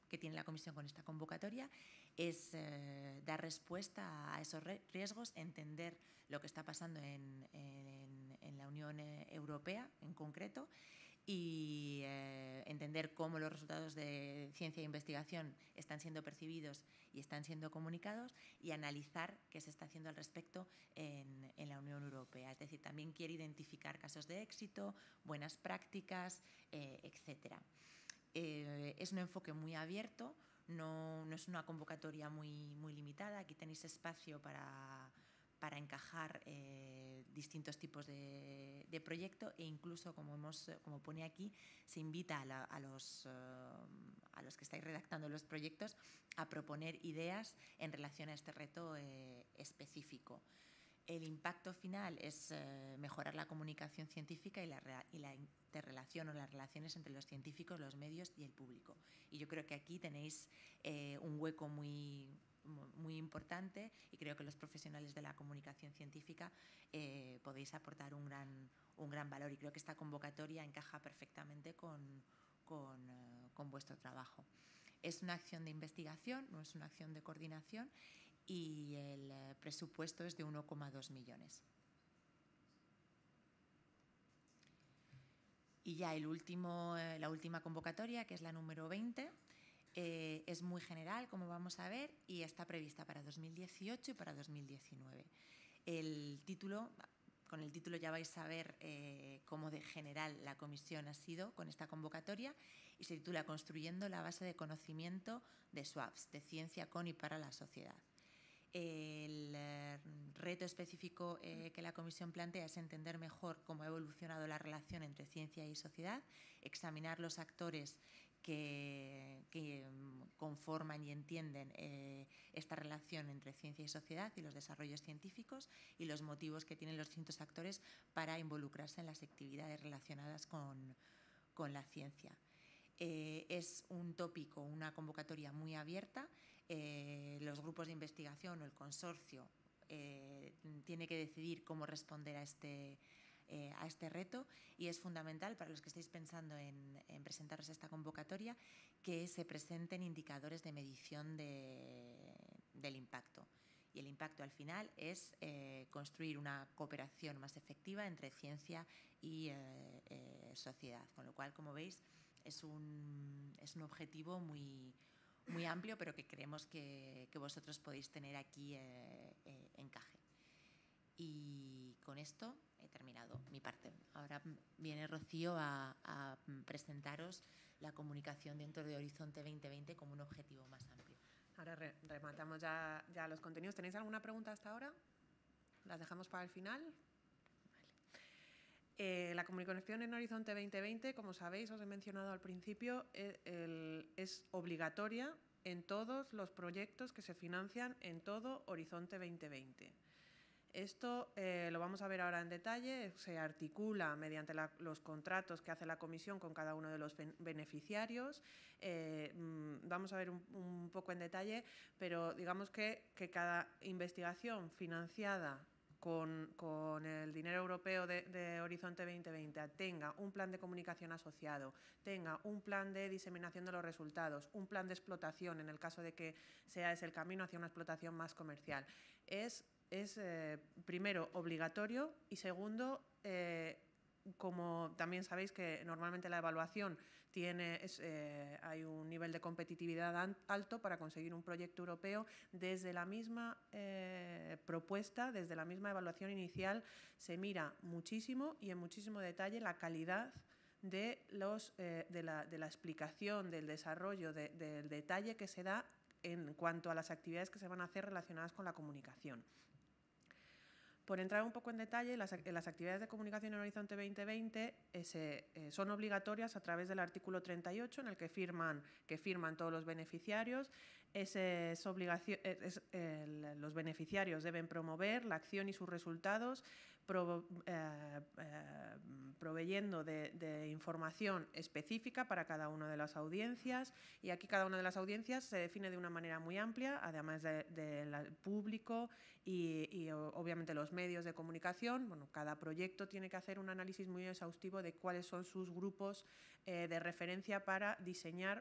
que tiene la Comisión con esta convocatoria es eh, dar respuesta a esos riesgos, entender lo que está pasando en, en, en la Unión Europea en concreto y eh, entender cómo los resultados de ciencia e investigación están siendo percibidos y están siendo comunicados y analizar qué se está haciendo al respecto en, en la Unión Europea. Es decir, también quiere identificar casos de éxito, buenas prácticas, eh, etcétera. Eh, es un enfoque muy abierto, no, no es una convocatoria muy, muy limitada. Aquí tenéis espacio para, para encajar eh, distintos tipos de, de proyecto e incluso, como, hemos, como pone aquí, se invita a, la, a, los, uh, a los que estáis redactando los proyectos a proponer ideas en relación a este reto eh, específico. El impacto final es eh, mejorar la comunicación científica y la, y la interrelación o las relaciones entre los científicos, los medios y el público. Y yo creo que aquí tenéis eh, un hueco muy, muy importante y creo que los profesionales de la comunicación científica eh, podéis aportar un gran, un gran valor y creo que esta convocatoria encaja perfectamente con, con, uh, con vuestro trabajo. Es una acción de investigación, no es una acción de coordinación y el presupuesto es de uno coma dos millones. Y ya el último, eh, la última convocatoria, que es la número veinte, eh, es muy general, como vamos a ver, y está prevista para dos mil dieciocho y para dos mil diecinueve. El título, con el título ya vais a ver eh, cómo de general la comisión ha sido con esta convocatoria y se titula Construyendo la base de conocimiento de S W A Ps, de ciencia con y para la sociedad. El eh, reto específico eh, que la Comisión plantea es entender mejor cómo ha evolucionado la relación entre ciencia y sociedad, examinar los actores que, que conforman y entienden eh, esta relación entre ciencia y sociedad y los desarrollos científicos y los motivos que tienen los distintos actores para involucrarse en las actividades relacionadas con, con la ciencia. Eh, es un tópico, una convocatoria muy abierta. Eh, los grupos de investigación o el consorcio eh, tiene que decidir cómo responder a este, eh, a este reto y es fundamental para los que estéis pensando en, en presentaros esta convocatoria que se presenten indicadores de medición de, del impacto. Y el impacto al final es eh, construir una cooperación más efectiva entre ciencia y eh, eh, sociedad, con lo cual, como veis, es un, es un objetivo muy, muy amplio, pero que creemos que, que vosotros podéis tener aquí eh, eh, encaje. Y con esto he terminado mi parte. Ahora viene Rocío a, a presentaros la comunicación dentro de Horizonte veinte veinte como un objetivo más amplio. Ahora re rematamos ya, ya los contenidos. ¿Tenéis alguna pregunta hasta ahora? ¿Las dejamos para el final? Eh, la comunicación en Horizonte veinte veinte, como sabéis, os he mencionado al principio, eh, el, es obligatoria en todos los proyectos que se financian en todo Horizonte veinte veinte. Esto eh, lo vamos a ver ahora en detalle, se articula mediante la, los contratos que hace la Comisión con cada uno de los beneficiarios. Eh, vamos a ver un, un poco en detalle, pero digamos que, que cada investigación financiada Con, con el dinero europeo de, de Horizonte veinte veinte tenga un plan de comunicación asociado, tenga un plan de diseminación de los resultados, un plan de explotación en el caso de que sea ese el camino hacia una explotación más comercial. Es, es eh, primero, obligatorio y segundo, eh, como también sabéis que normalmente la evaluación tiene, es, eh, hay un nivel de competitividad alto para conseguir un proyecto europeo, desde la misma eh, propuesta, desde la misma evaluación inicial, se mira muchísimo y en muchísimo detalle la calidad de, los, eh, de, la, de la explicación, del desarrollo, de, del detalle que se da en cuanto a las actividades que se van a hacer relacionadas con la comunicación. Por entrar un poco en detalle, las, las actividades de comunicación en Horizonte veinte veinte eh, se, eh, son obligatorias a través del artículo treinta y ocho, en el que firman, que firman todos los beneficiarios. Es, es obligación, es, el, los beneficiarios deben promover la acción y sus resultados, pro, eh, eh, proveyendo de, de información específica para cada una de las audiencias. Y aquí cada una de las audiencias se define de una manera muy amplia, además del de, de público y, y obviamente los medios de comunicación. Bueno, cada proyecto tiene que hacer un análisis muy exhaustivo de cuáles son sus grupos eh, de referencia para diseñar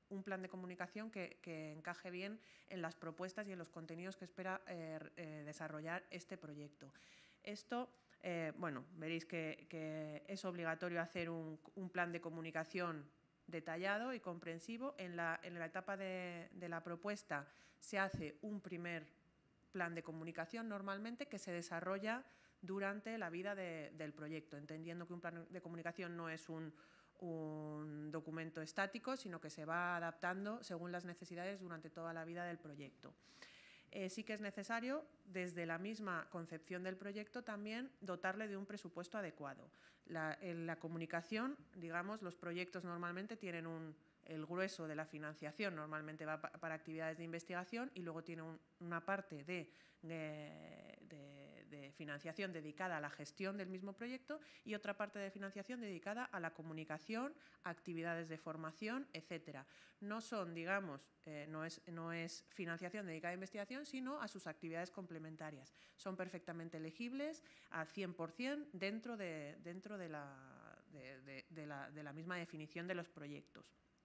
un plan de comunicación que, que encaje bien en las propuestas y en los contenidos que espera eh, eh, desarrollar este proyecto. Esto, eh, bueno, veréis que, que es obligatorio hacer un, un plan de comunicación detallado y comprensivo. En la, en la etapa de, de la propuesta se hace un primer plan de comunicación normalmente que se desarrolla durante la vida de, del proyecto, entendiendo que un plan de comunicación no es un, un documento estático, sino que se va adaptando según las necesidades durante toda la vida del proyecto. Eh, sí que es necesario, desde la misma concepción del proyecto, también dotarle de un presupuesto adecuado. La, en la comunicación, digamos, los proyectos normalmente tienen un, el grueso de la financiación, normalmente va pa, para actividades de investigación y luego tiene un, una parte de, de, de, de financiación dedicada a la gestión del mismo proyecto y otra parte de financiación dedicada a la comunicación, actividades de formación, etcétera. No son, digamos, eh, no, es, no es financiación dedicada a investigación, sino a sus actividades complementarias. Son perfectamente elegibles al cien por cien dentro de, dentro de, la, de, de, de, la, de la misma definición de los proyectos.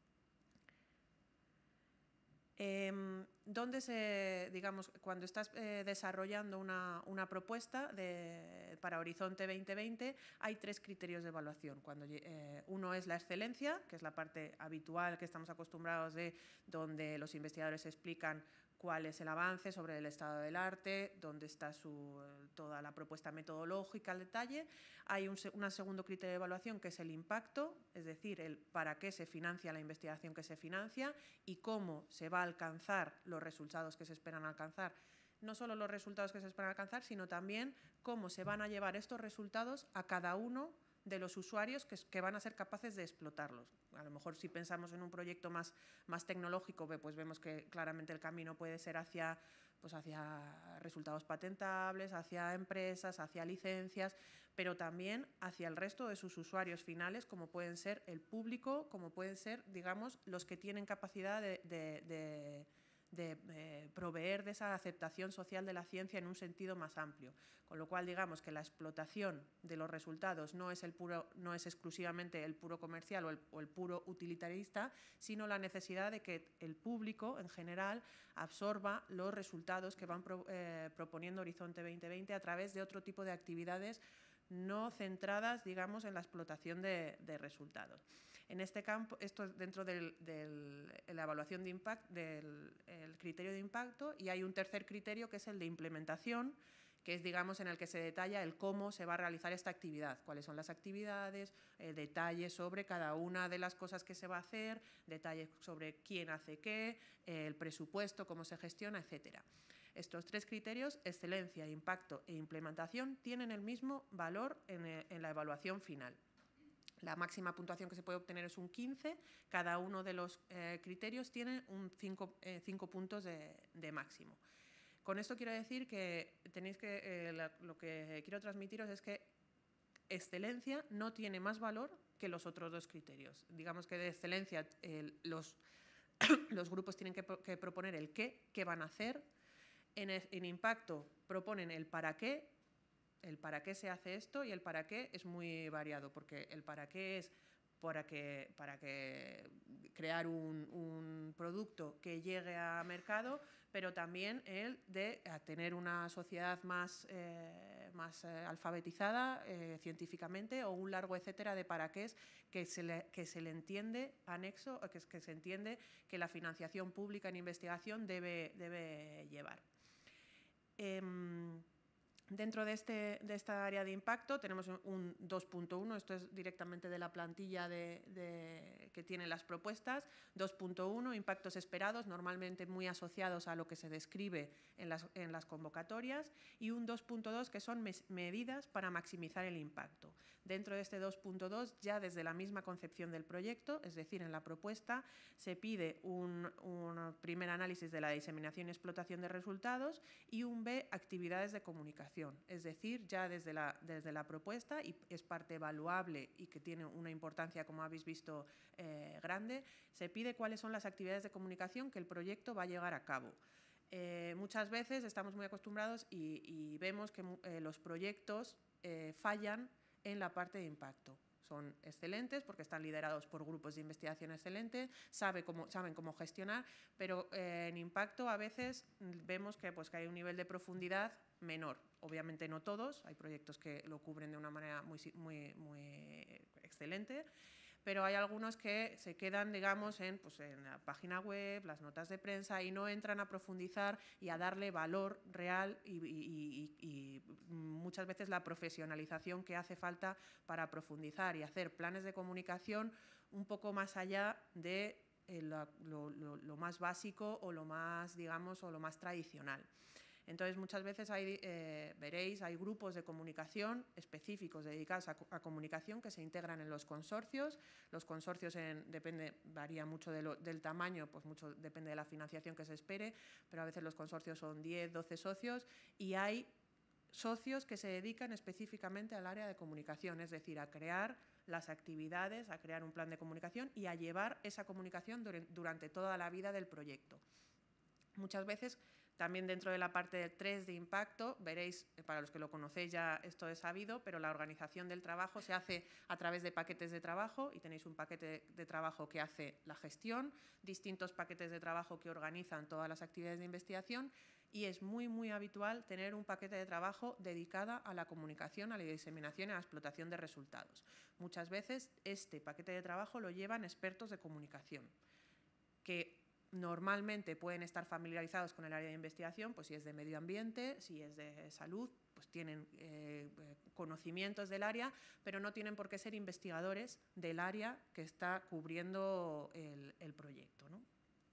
Eh, ¿Dónde se, digamos, cuando estás eh, desarrollando una, una propuesta de, para Horizonte veinte veinte, hay tres criterios de evaluación. Cuando, eh, uno es la excelencia, que es la parte habitual que estamos acostumbrados de, donde los investigadores explican cuál es el avance sobre el estado del arte, dónde está su, toda la propuesta metodológica al detalle. Hay un una segundo criterio de evaluación que es el impacto, es decir, el para qué se financia la investigación que se financia y cómo se va a alcanzar los resultados que se esperan alcanzar. No solo los resultados que se esperan alcanzar, sino también cómo se van a llevar estos resultados a cada uno de los usuarios que, que van a ser capaces de explotarlos. A lo mejor si pensamos en un proyecto más, más tecnológico, pues vemos que claramente el camino puede ser hacia, pues hacia resultados patentables, hacia empresas, hacia licencias, pero también hacia el resto de sus usuarios finales, como pueden ser el público, como pueden ser, digamos, los que tienen capacidad de, de, de de eh, proveer de esa aceptación social de la ciencia en un sentido más amplio. Con lo cual, digamos que la explotación de los resultados no es, el puro, no es exclusivamente el puro comercial o el, o el puro utilitarista, sino la necesidad de que el público, en general, absorba los resultados que van pro, eh, proponiendo Horizonte veinte veinte a través de otro tipo de actividades no centradas, digamos, en la explotación de, de resultados. En este campo, esto es dentro de la evaluación de impacto, del el criterio de impacto, y hay un tercer criterio que es el de implementación, que es, digamos, en el que se detalla el cómo se va a realizar esta actividad, cuáles son las actividades, eh, detalles sobre cada una de las cosas que se va a hacer, detalles sobre quién hace qué, eh, el presupuesto, cómo se gestiona, etcétera. Estos tres criterios, excelencia, impacto e implementación, tienen el mismo valor en, en la evaluación final. La máxima puntuación que se puede obtener es un quince, cada uno de los eh, criterios tiene un cinco, eh, cinco puntos de, de máximo. Con esto quiero decir que tenéis que, eh, la, lo que quiero transmitiros es que excelencia no tiene más valor que los otros dos criterios. Digamos que de excelencia eh, los, los grupos tienen que, que proponer el qué, qué van a hacer. En, en impacto proponen el para qué, el para qué se hace esto, y el para qué es muy variado, porque el para qué es para que, para que crear un, un producto que llegue a mercado, pero también el de tener una sociedad más, eh, más eh, alfabetizada eh, científicamente, o un largo etcétera de para qué es que se le, que se le entiende anexo, que, que se entiende que la financiación pública en investigación debe, debe llevar. Eh, Dentro de, este, de esta área de impacto tenemos un dos punto uno, esto es directamente de la plantilla de, de, que tienen las propuestas. dos punto uno, impactos esperados, normalmente muy asociados a lo que se describe en las, en las convocatorias, y un dos punto dos que son mes, medidas para maximizar el impacto. Dentro de este dos punto dos, ya desde la misma concepción del proyecto, es decir, en la propuesta, se pide un, un primer análisis de la diseminación y explotación de resultados y un B, actividades de comunicación. Es decir, ya desde la, desde la propuesta, y es parte evaluable y que tiene una importancia, como habéis visto, eh, grande, se pide cuáles son las actividades de comunicación que el proyecto va a llevar a cabo. Eh, muchas veces estamos muy acostumbrados y, y vemos que eh, los proyectos eh, fallan en la parte de impacto. son excelentes porque están liderados por grupos de investigación excelentes, sabe cómo, saben cómo gestionar, pero eh, en impacto a veces vemos que, pues, que hay un nivel de profundidad menor. Obviamente no todos, hay proyectos que lo cubren de una manera muy, muy, muy excelente, pero hay algunos que se quedan, digamos, en, pues, en la página web, las notas de prensa, y no entran a profundizar y a darle valor real y, y, y, y muchas veces la profesionalización que hace falta para profundizar y hacer planes de comunicación un poco más allá de eh, lo, lo, lo más básico o lo más, digamos, o lo más tradicional. Entonces, muchas veces hay, eh, veréis, hay grupos de comunicación específicos dedicados a, a comunicación que se integran en los consorcios. Los consorcios, en, depende, varía mucho de lo, del tamaño, pues mucho depende de la financiación que se espere, pero a veces los consorcios son diez, doce socios y hay socios que se dedican específicamente al área de comunicación, es decir, a crear las actividades, a crear un plan de comunicación y a llevar esa comunicación durante toda la vida del proyecto. Muchas veces, también dentro de la parte tres de impacto, veréis, para los que lo conocéis ya esto es sabido, pero la organización del trabajo se hace a través de paquetes de trabajo y tenéis un paquete de trabajo que hace la gestión, distintos paquetes de trabajo que organizan todas las actividades de investigación y es muy, muy habitual tener un paquete de trabajo dedicado a la comunicación, a la diseminación y a la explotación de resultados. Muchas veces este paquete de trabajo lo llevan expertos de comunicación, que normalmente pueden estar familiarizados con el área de investigación, pues si es de medio ambiente, si es de salud, pues tienen eh, conocimientos del área, pero no tienen por qué ser investigadores del área que está cubriendo el, el proyecto, ¿no?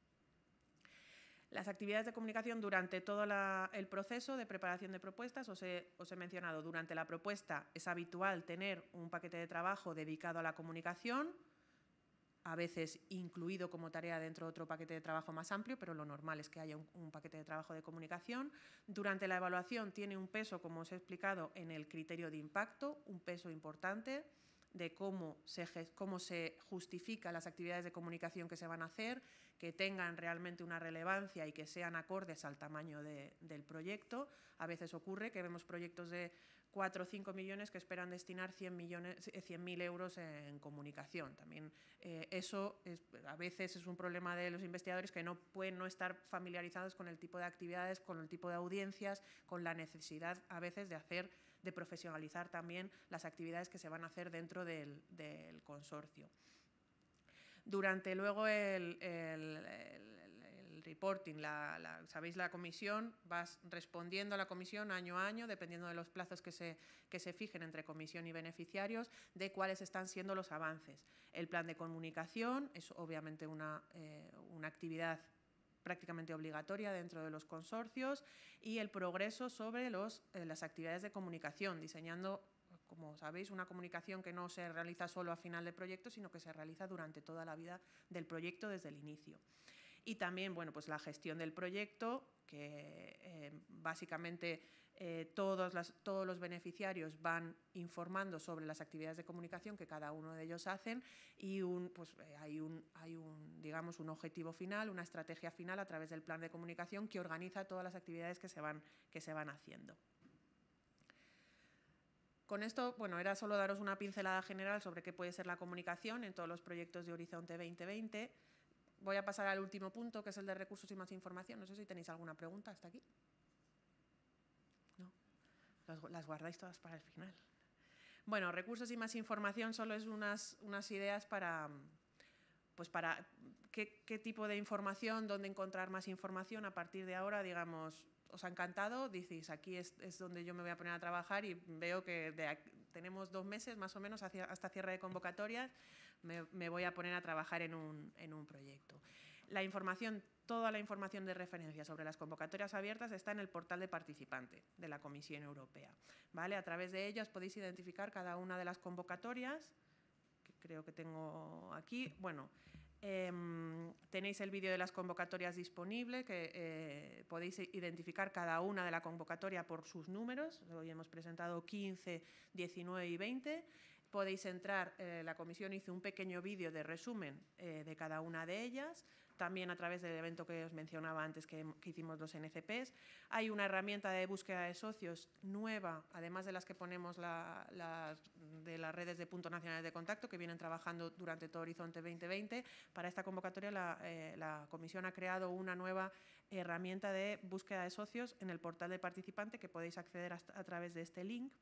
Las actividades de comunicación durante todo la, el proceso de preparación de propuestas, os he, os he mencionado, durante la propuesta es habitual tener un paquete de trabajo dedicado a la comunicación, a veces incluido como tarea dentro de otro paquete de trabajo más amplio, pero lo normal es que haya un, un paquete de trabajo de comunicación. Durante la evaluación tiene un peso, como os he explicado, en el criterio de impacto, un peso importante de cómo se, cómo se justifican las actividades de comunicación que se van a hacer, que tengan realmente una relevancia y que sean acordes al tamaño de, del proyecto. A veces ocurre que vemos proyectos de cuatro o cinco millones que esperan destinar cien mil euros en comunicación. También eh, eso es, a veces es un problema de los investigadores que no pueden no estar familiarizados con el tipo de actividades, con el tipo de audiencias, con la necesidad a veces de hacer, de profesionalizar también las actividades que se van a hacer dentro del, del consorcio. Durante luego el, el, el reporting, la, la, sabéis, la comisión, vas respondiendo a la comisión año a año, dependiendo de los plazos que se, que se fijen entre comisión y beneficiarios, de cuáles están siendo los avances. El plan de comunicación es obviamente una, eh, una actividad prácticamente obligatoria dentro de los consorcios y el progreso sobre los, eh, las actividades de comunicación, diseñando, como sabéis, una comunicación que no se realiza solo a final del proyecto, sino que se realiza durante toda la vida del proyecto desde el inicio. Y también, bueno, pues la gestión del proyecto, que eh, básicamente eh, todos, las, todos los beneficiarios van informando sobre las actividades de comunicación que cada uno de ellos hacen y un, pues, eh, hay, un, hay un, digamos, un objetivo final, una estrategia final a través del plan de comunicación que organiza todas las actividades que se van, que se van haciendo. Con esto, bueno, era solo daros una pincelada general sobre qué puede ser la comunicación en todos los proyectos de Horizonte veinte veinte. Voy a pasar al último punto, que es el de recursos y más información. No sé si tenéis alguna pregunta hasta aquí. ¿No? Las, las guardáis todas para el final. Bueno, recursos y más información solo es unas, unas ideas para, pues para qué, qué tipo de información, dónde encontrar más información a partir de ahora, digamos, os ha encantado, decís, aquí es, es donde yo me voy a poner a trabajar y veo que de aquí, tenemos dos meses más o menos hacia, hasta cierre de convocatorias, me, me voy a poner a trabajar en un, en un proyecto. La información, toda la información de referencia sobre las convocatorias abiertas está en el portal de participante de la Comisión Europea, ¿vale? A través de ellas podéis identificar cada una de las convocatorias, que creo que tengo aquí, bueno, Eh, tenéis el vídeo de las convocatorias disponible, que eh, podéis identificar cada una de la convocatoria por sus números. Hoy hemos presentado quince, diecinueve y veinte. podéis entrar, eh, la comisión hizo un pequeño vídeo de resumen eh, de cada una de ellas, también a través del evento que os mencionaba antes que, que hicimos los N C Ps. Hay una herramienta de búsqueda de socios nueva, además de las que ponemos la, la, de las redes de puntos nacionales de contacto que vienen trabajando durante todo Horizonte veinte veinte. Para esta convocatoria la, eh, la comisión ha creado una nueva herramienta de búsqueda de socios en el portal de participante que podéis acceder a, a través de este link.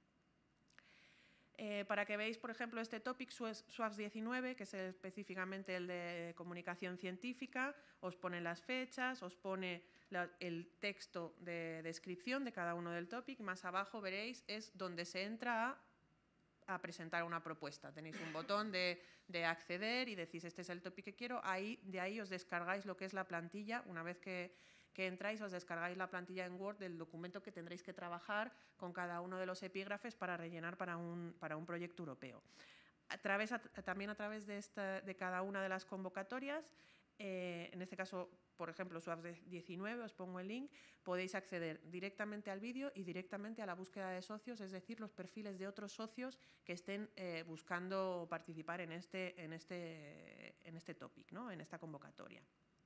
Eh, para que veáis, por ejemplo, este topic, SWAFS diecinueve, que es específicamente el de comunicación científica, os pone las fechas, os pone la, el texto de descripción de cada uno del topic. Más abajo veréis, es donde se entra a, a presentar una propuesta. Tenéis un botón de, de acceder y decís, este es el topic que quiero. Ahí, de ahí os descargáis lo que es la plantilla. Una vez que que entráis, os descargáis la plantilla en Word del documento que tendréis que trabajar con cada uno de los epígrafes para rellenar para un, para un proyecto europeo. A través, a, también a través de, esta, de cada una de las convocatorias, eh, en este caso, por ejemplo, SWAFS diecinueve, os pongo el link, podéis acceder directamente al vídeo y directamente a la búsqueda de socios, es decir, los perfiles de otros socios que estén eh, buscando participar en este, en este, en este topic, ¿no? En esta convocatoria.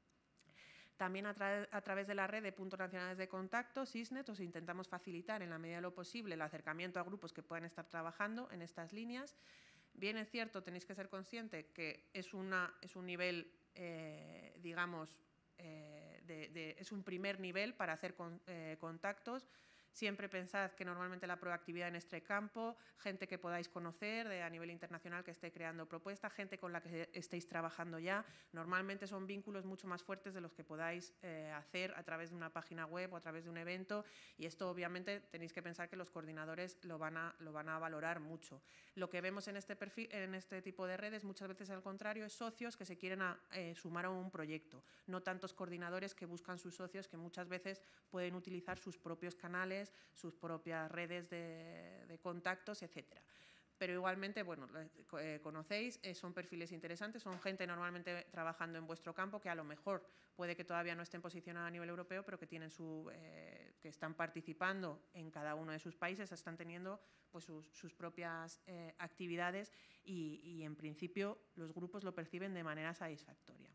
También a, tra a través de la red de puntos nacionales de contacto, SISNET, os intentamos facilitar en la medida de lo posible el acercamiento a grupos que puedan estar trabajando en estas líneas. Bien es cierto, tenéis que ser consciente que es, una, es un nivel, eh, digamos, eh, de, de, es un primer nivel para hacer con, eh, contactos. Siempre pensad que normalmente la proactividad en este campo, gente que podáis conocer de, a nivel internacional que esté creando propuestas, gente con la que estéis trabajando ya, normalmente son vínculos mucho más fuertes de los que podáis eh, hacer a través de una página web o a través de un evento, y esto obviamente tenéis que pensar que los coordinadores lo van a, lo van a valorar mucho. Lo que vemos en este, perfil, en este tipo de redes muchas veces al contrario es socios que se quieren a, eh, sumar a un proyecto, no tantos coordinadores que buscan sus socios que muchas veces pueden utilizar sus propios canales, sus propias redes de, de contactos, etcétera. Pero igualmente, bueno, eh, conocéis, eh, son perfiles interesantes, son gente normalmente trabajando en vuestro campo que a lo mejor puede que todavía no estén posicionados a nivel europeo, pero que tienen su, eh, que están participando en cada uno de sus países, están teniendo pues sus, sus propias eh, actividades y, y en principio los grupos lo perciben de manera satisfactoria.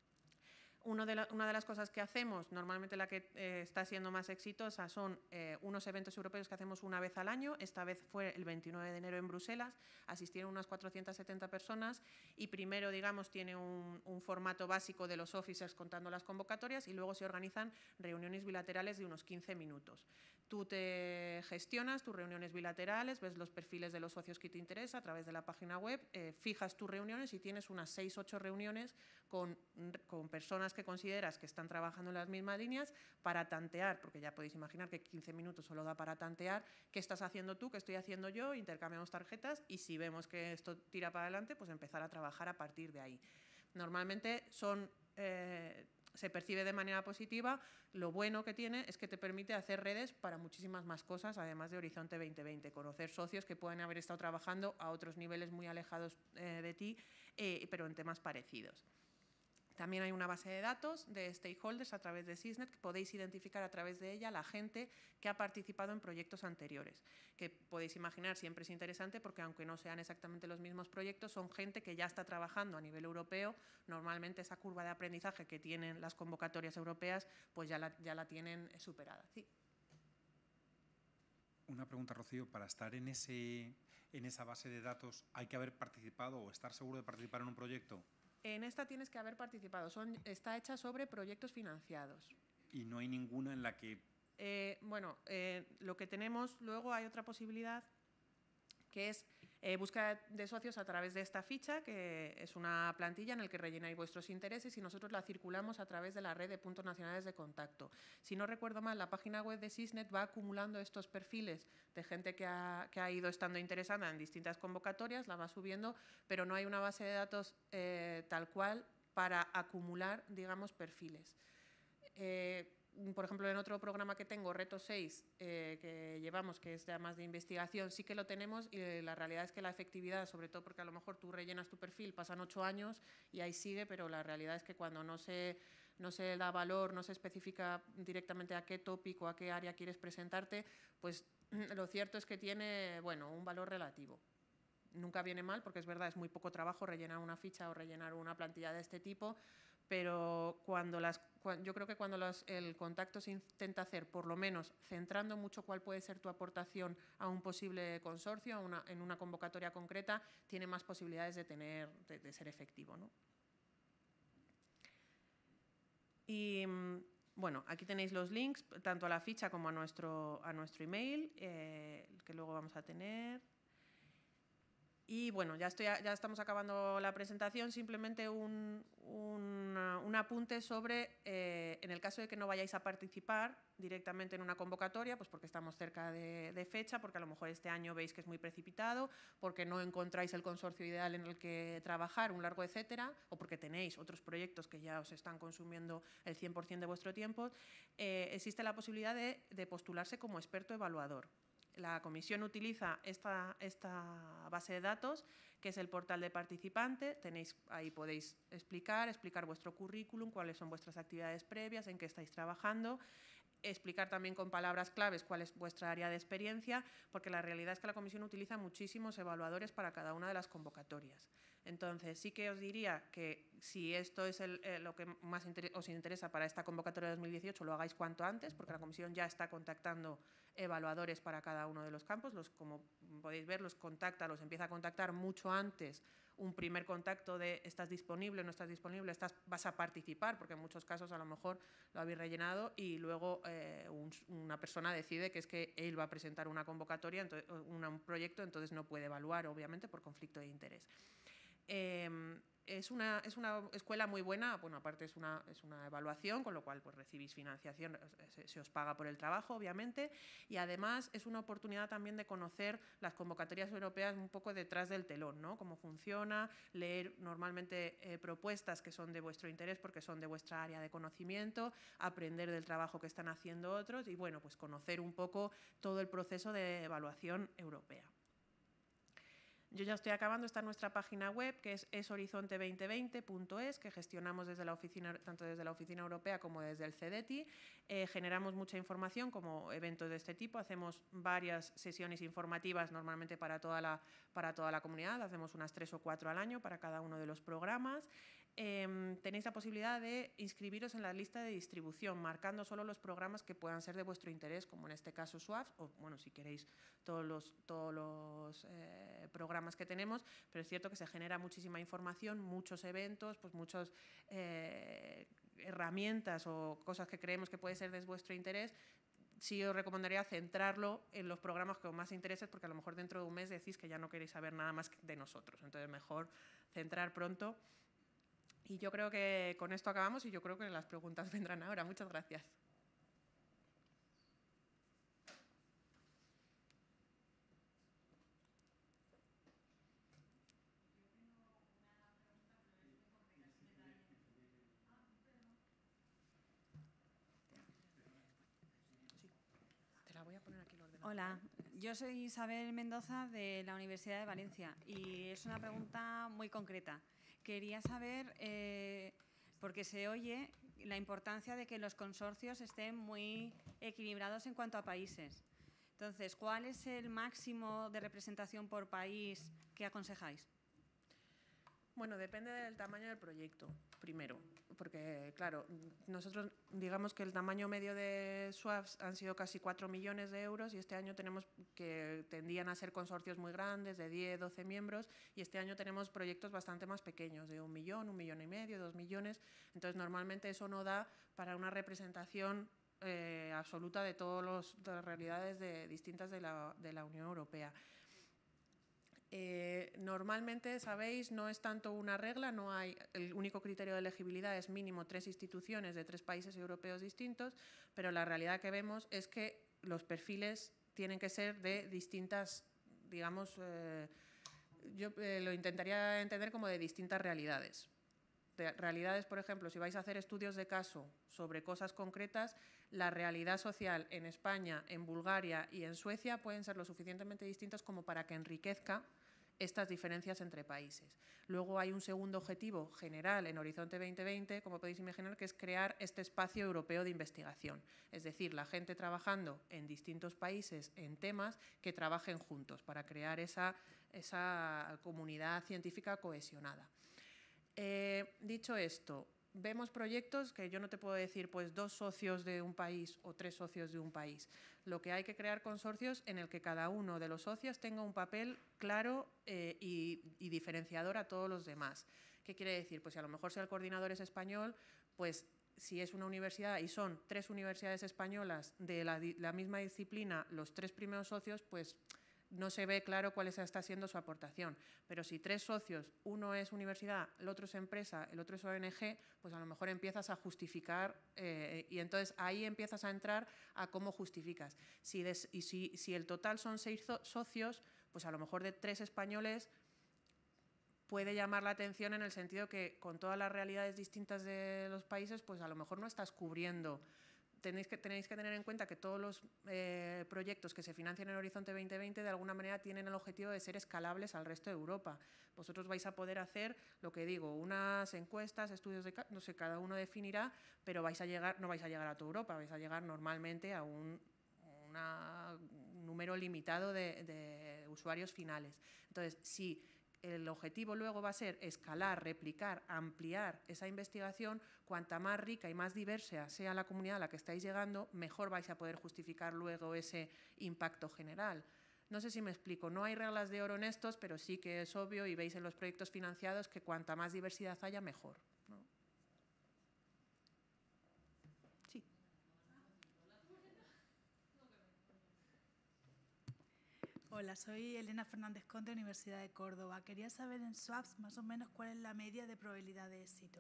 Uno de la, una de las cosas que hacemos, normalmente la que eh, está siendo más exitosa, son eh, unos eventos europeos que hacemos una vez al año. Esta vez fue el veintinueve de enero en Bruselas, asistieron unas cuatrocientas setenta personas y primero, digamos, tiene un, un formato básico de los officers contando las convocatorias y luego se organizan reuniones bilaterales de unos quince minutos. Tú te gestionas tus reuniones bilaterales, ves los perfiles de los socios que te interesa a través de la página web, eh, fijas tus reuniones y tienes unas seis ocho reuniones con, con personas que consideras que están trabajando en las mismas líneas para tantear, porque ya podéis imaginar que quince minutos solo da para tantear qué estás haciendo tú, qué estoy haciendo yo, intercambiamos tarjetas y si vemos que esto tira para adelante, pues empezar a trabajar a partir de ahí. Normalmente son... Eh, se percibe de manera positiva. Lo bueno que tiene es que te permite hacer redes para muchísimas más cosas, además de Horizonte veinte veinte, conocer socios que pueden haber estado trabajando a otros niveles muy alejados eh, de ti, eh, pero en temas parecidos. También hay una base de datos de stakeholders a través de SISNET que podéis identificar a través de ella la gente que ha participado en proyectos anteriores, que podéis imaginar siempre es interesante porque aunque no sean exactamente los mismos proyectos, son gente que ya está trabajando a nivel europeo. Normalmente esa curva de aprendizaje que tienen las convocatorias europeas pues ya la, ya la tienen superada. Sí. Una pregunta, Rocío, para estar en, ese, en esa base de datos, ¿hay que haber participado o estar seguro de participar en un proyecto? En esta tienes que haber participado, Son, está hecha sobre proyectos financiados. ¿Y no hay ninguna en la que...? Eh, bueno, eh, lo que tenemos, luego hay otra posibilidad que es eh, búsqueda de socios a través de esta ficha, que es una plantilla en la que rellenáis vuestros intereses y nosotros la circulamos a través de la red de puntos nacionales de contacto. Si no recuerdo mal, la página web de SISNET va acumulando estos perfiles de gente que ha, que ha ido estando interesada en distintas convocatorias, la va subiendo, pero no hay una base de datos eh, tal cual para acumular, digamos, perfiles. Eh, Por ejemplo, en otro programa que tengo, Reto seis, eh, que llevamos, que es ya más de investigación, sí que lo tenemos y la realidad es que la efectividad, sobre todo porque a lo mejor tú rellenas tu perfil, pasan ocho años y ahí sigue, pero la realidad es que cuando no se, no se da valor, no se especifica directamente a qué tópico, a qué área quieres presentarte, pues lo cierto es que tiene, bueno, un valor relativo. nunca viene mal, porque es verdad, es muy poco trabajo rellenar una ficha o rellenar una plantilla de este tipo, pero cuando las, yo creo que cuando los, el contacto se intenta hacer, por lo menos centrando mucho cuál puede ser tu aportación a un posible consorcio, a una, en una convocatoria concreta, tiene más posibilidades de, tener, de, de ser efectivo, ¿no? Y bueno, aquí tenéis los links, tanto a la ficha como a nuestro, a nuestro email, eh, que luego vamos a tener. Y bueno, ya, estoy, ya estamos acabando la presentación, simplemente un, un, un apunte sobre, eh, en el caso de que no vayáis a participar directamente en una convocatoria, pues porque estamos cerca de, de fecha, porque a lo mejor este año veis que es muy precipitado, porque no encontráis el consorcio ideal en el que trabajar, un largo etcétera, o porque tenéis otros proyectos que ya os están consumiendo el cien por cien de vuestro tiempo, eh, existe la posibilidad de, de postularse como experto evaluador. La comisión utiliza esta, esta base de datos, que es el portal de participante. Tenéis, ahí podéis explicar, explicar vuestro currículum, cuáles son vuestras actividades previas, en qué estáis trabajando, explicar también con palabras claves cuál es vuestra área de experiencia, porque la realidad es que la comisión utiliza muchísimos evaluadores para cada una de las convocatorias. Entonces, sí que os diría que si esto es el, eh, lo que más inter os interesa para esta convocatoria de dos mil dieciocho, lo hagáis cuanto antes, porque la comisión ya está contactando evaluadores para cada uno de los campos. Los, como podéis ver, los contacta, los empieza a contactar mucho antes. Un primer contacto de estás disponible, no estás disponible, estás, vas a participar, porque en muchos casos a lo mejor lo habéis rellenado y luego eh, un, una persona decide que es que él va a presentar una convocatoria, entonces, una, un proyecto, entonces no puede evaluar, obviamente, por conflicto de interés. Eh, es, una, es una escuela muy buena, bueno, aparte es una, es una evaluación, con lo cual pues recibís financiación, se, se os paga por el trabajo, obviamente, y además es una oportunidad también de conocer las convocatorias europeas un poco detrás del telón, ¿no? Cómo funciona, leer normalmente eh, propuestas que son de vuestro interés porque son de vuestra área de conocimiento, aprender del trabajo que están haciendo otros y, bueno, pues conocer un poco todo el proceso de evaluación europea. Yo ya estoy acabando, está en nuestra página web, que es es horizonte veinte veinte punto es, que gestionamos desde la oficina, tanto desde la Oficina Europea como desde el CEDETI. Eh, generamos mucha información como eventos de este tipo, hacemos varias sesiones informativas normalmente para toda la, para toda la comunidad, hacemos unas tres o cuatro al año para cada uno de los programas. Eh, tenéis la posibilidad de inscribiros en la lista de distribución, marcando solo los programas que puedan ser de vuestro interés, como en este caso SWAFS, o bueno, si queréis todos los, todos los eh, programas que tenemos, pero es cierto que se genera muchísima información, muchos eventos, pues muchas eh, herramientas o cosas que creemos que puede ser de vuestro interés. Sí os recomendaría centrarlo en los programas que os más interesen, porque a lo mejor dentro de un mes decís que ya no queréis saber nada más de nosotros, entonces mejor centrar pronto. Y yo creo que con esto acabamos y yo creo que las preguntas vendrán ahora. Muchas gracias. Sí, te la voy a poner aquí el ordenador. Hola, yo soy Isabel Mendoza de la Universidad de Valencia y es una pregunta muy concreta. Quería saber, eh, porque se oye, la importancia de que los consorcios estén muy equilibrados en cuanto a países. Entonces, ¿cuál es el máximo de representación por país que aconsejáis? Bueno, depende del tamaño del proyecto, primero, porque, claro, nosotros digamos que el tamaño medio de SWAFS han sido casi cuatro millones de euros y este año tenemos que tendían a ser consorcios muy grandes, de diez, doce miembros, y este año tenemos proyectos bastante más pequeños, de un millón, un millón y medio, dos millones, entonces normalmente eso no da para una representación eh, absoluta de todas las realidades de, distintas de la, de la Unión Europea. Eh, normalmente, sabéis, no es tanto una regla, no hay, el único criterio de elegibilidad es mínimo tres instituciones de tres países europeos distintos, pero la realidad que vemos es que los perfiles tienen que ser de distintas, digamos, eh, yo eh, lo intentaría entender como de distintas realidades. De realidades, por ejemplo, si vais a hacer estudios de caso sobre cosas concretas, la realidad social en España, en Bulgaria y en Suecia pueden ser lo suficientemente distintas como para que enriquezca estas diferencias entre países. Luego hay un segundo objetivo general en Horizonte veinte veinte, como podéis imaginar, que es crear este espacio europeo de investigación. Es decir, la gente trabajando en distintos países en temas que trabajen juntos para crear esa, esa comunidad científica cohesionada. Eh, dicho esto, vemos proyectos que yo no te puedo decir pues dos socios de un país o tres socios de un país. Lo que hay que crear consorcios en el que cada uno de los socios tenga un papel claro eh, y, y diferenciador a todos los demás. ¿Qué quiere decir? Pues si a lo mejor si el coordinador es español, pues si es una universidad y son tres universidades españolas de la, la misma disciplina, los tres primeros socios, pues no se ve claro cuál está siendo su aportación. Pero si tres socios, uno es universidad, el otro es empresa, el otro es O N G, pues a lo mejor empiezas a justificar eh, y entonces ahí empiezas a entrar a cómo justificas. Si des, y si, si el total son seis socios, pues a lo mejor de tres españoles puede llamar la atención en el sentido que con todas las realidades distintas de los países, pues a lo mejor no estás cubriendo. Tenéis que, tenéis que tener en cuenta que todos los eh, proyectos que se financian en Horizonte veinte veinte de alguna manera tienen el objetivo de ser escalables al resto de Europa. Vosotros vais a poder hacer, lo que digo, unas encuestas, estudios de, no sé, cada uno definirá, pero vais a llegar, no vais a llegar a toda Europa, vais a llegar normalmente a un una, un número limitado de, de usuarios finales. Entonces, si el objetivo luego va a ser escalar, replicar, ampliar esa investigación, cuanta más rica y más diversa sea la comunidad a la que estáis llegando, mejor vais a poder justificar luego ese impacto general. No sé si me explico, no hay reglas de oro en estos, pero sí que es obvio y veis en los proyectos financiados que cuanta más diversidad haya, mejor, ¿no? Sí. Hola, soy Elena Fernández Conde, Universidad de Córdoba. Quería saber en SWAPS más o menos cuál es la media de probabilidad de éxito.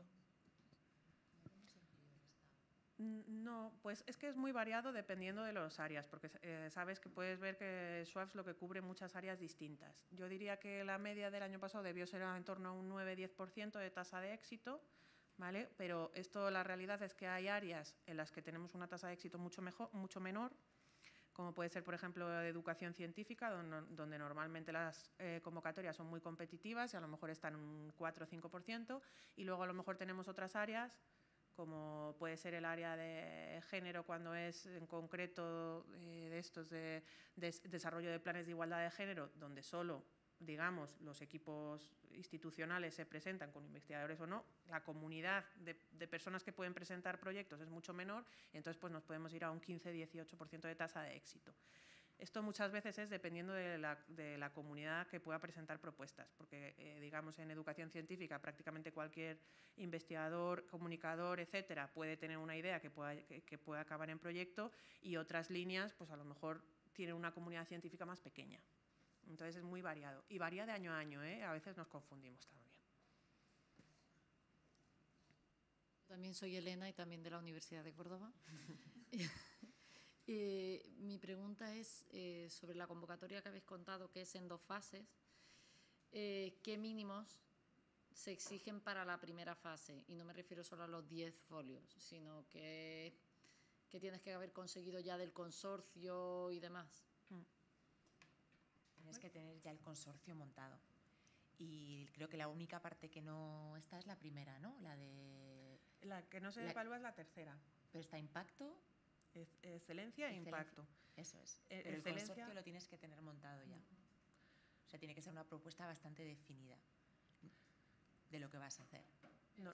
No, pues es que es muy variado dependiendo de las áreas, porque eh, sabes que puedes ver que SWAPS lo que cubre muchas áreas distintas. Yo diría que la media del año pasado debió ser en torno a un nueve a diez por ciento de tasa de éxito, ¿vale? Pero esto, la realidad es que hay áreas en las que tenemos una tasa de éxito mucho, mejor, mucho menor, como puede ser, por ejemplo, educación científica, donde, donde normalmente las eh, convocatorias son muy competitivas y a lo mejor están un cuatro o cinco por ciento, y luego a lo mejor tenemos otras áreas, como puede ser el área de género, cuando es en concreto eh, de estos de, de desarrollo de planes de igualdad de género, donde solo, digamos, los equipos institucionales se presentan con investigadores o no, la comunidad de, de personas que pueden presentar proyectos es mucho menor, entonces pues nos podemos ir a un quince a dieciocho por ciento de tasa de éxito. Esto muchas veces es dependiendo de la, de la comunidad que pueda presentar propuestas, porque eh, digamos en educación científica prácticamente cualquier investigador, comunicador, etcétera, puede tener una idea que pueda, que, que pueda acabar en proyecto, y otras líneas pues a lo mejor tienen una comunidad científica más pequeña. Entonces es muy variado y varía de año a año, ¿eh? A veces nos confundimos también. También soy Elena y también de la Universidad de Córdoba. eh, mi pregunta es eh, sobre la convocatoria que habéis contado, que es en dos fases. Eh, ¿Qué mínimos se exigen para la primera fase? Y no me refiero solo a los diez folios, sino que, que tienes que haber conseguido ya del consorcio y demás. Mm. Tienes que tener ya el consorcio montado. Y creo que la única parte que no está es la primera, ¿no? La de... La que no se la, evalúa es la tercera. Pero está impacto. Es, excelencia e impacto. Eso es. Eh, pero excelencia, el consorcio lo tienes que tener montado ya. O sea, tiene que ser una propuesta bastante definida de lo que vas a hacer. No.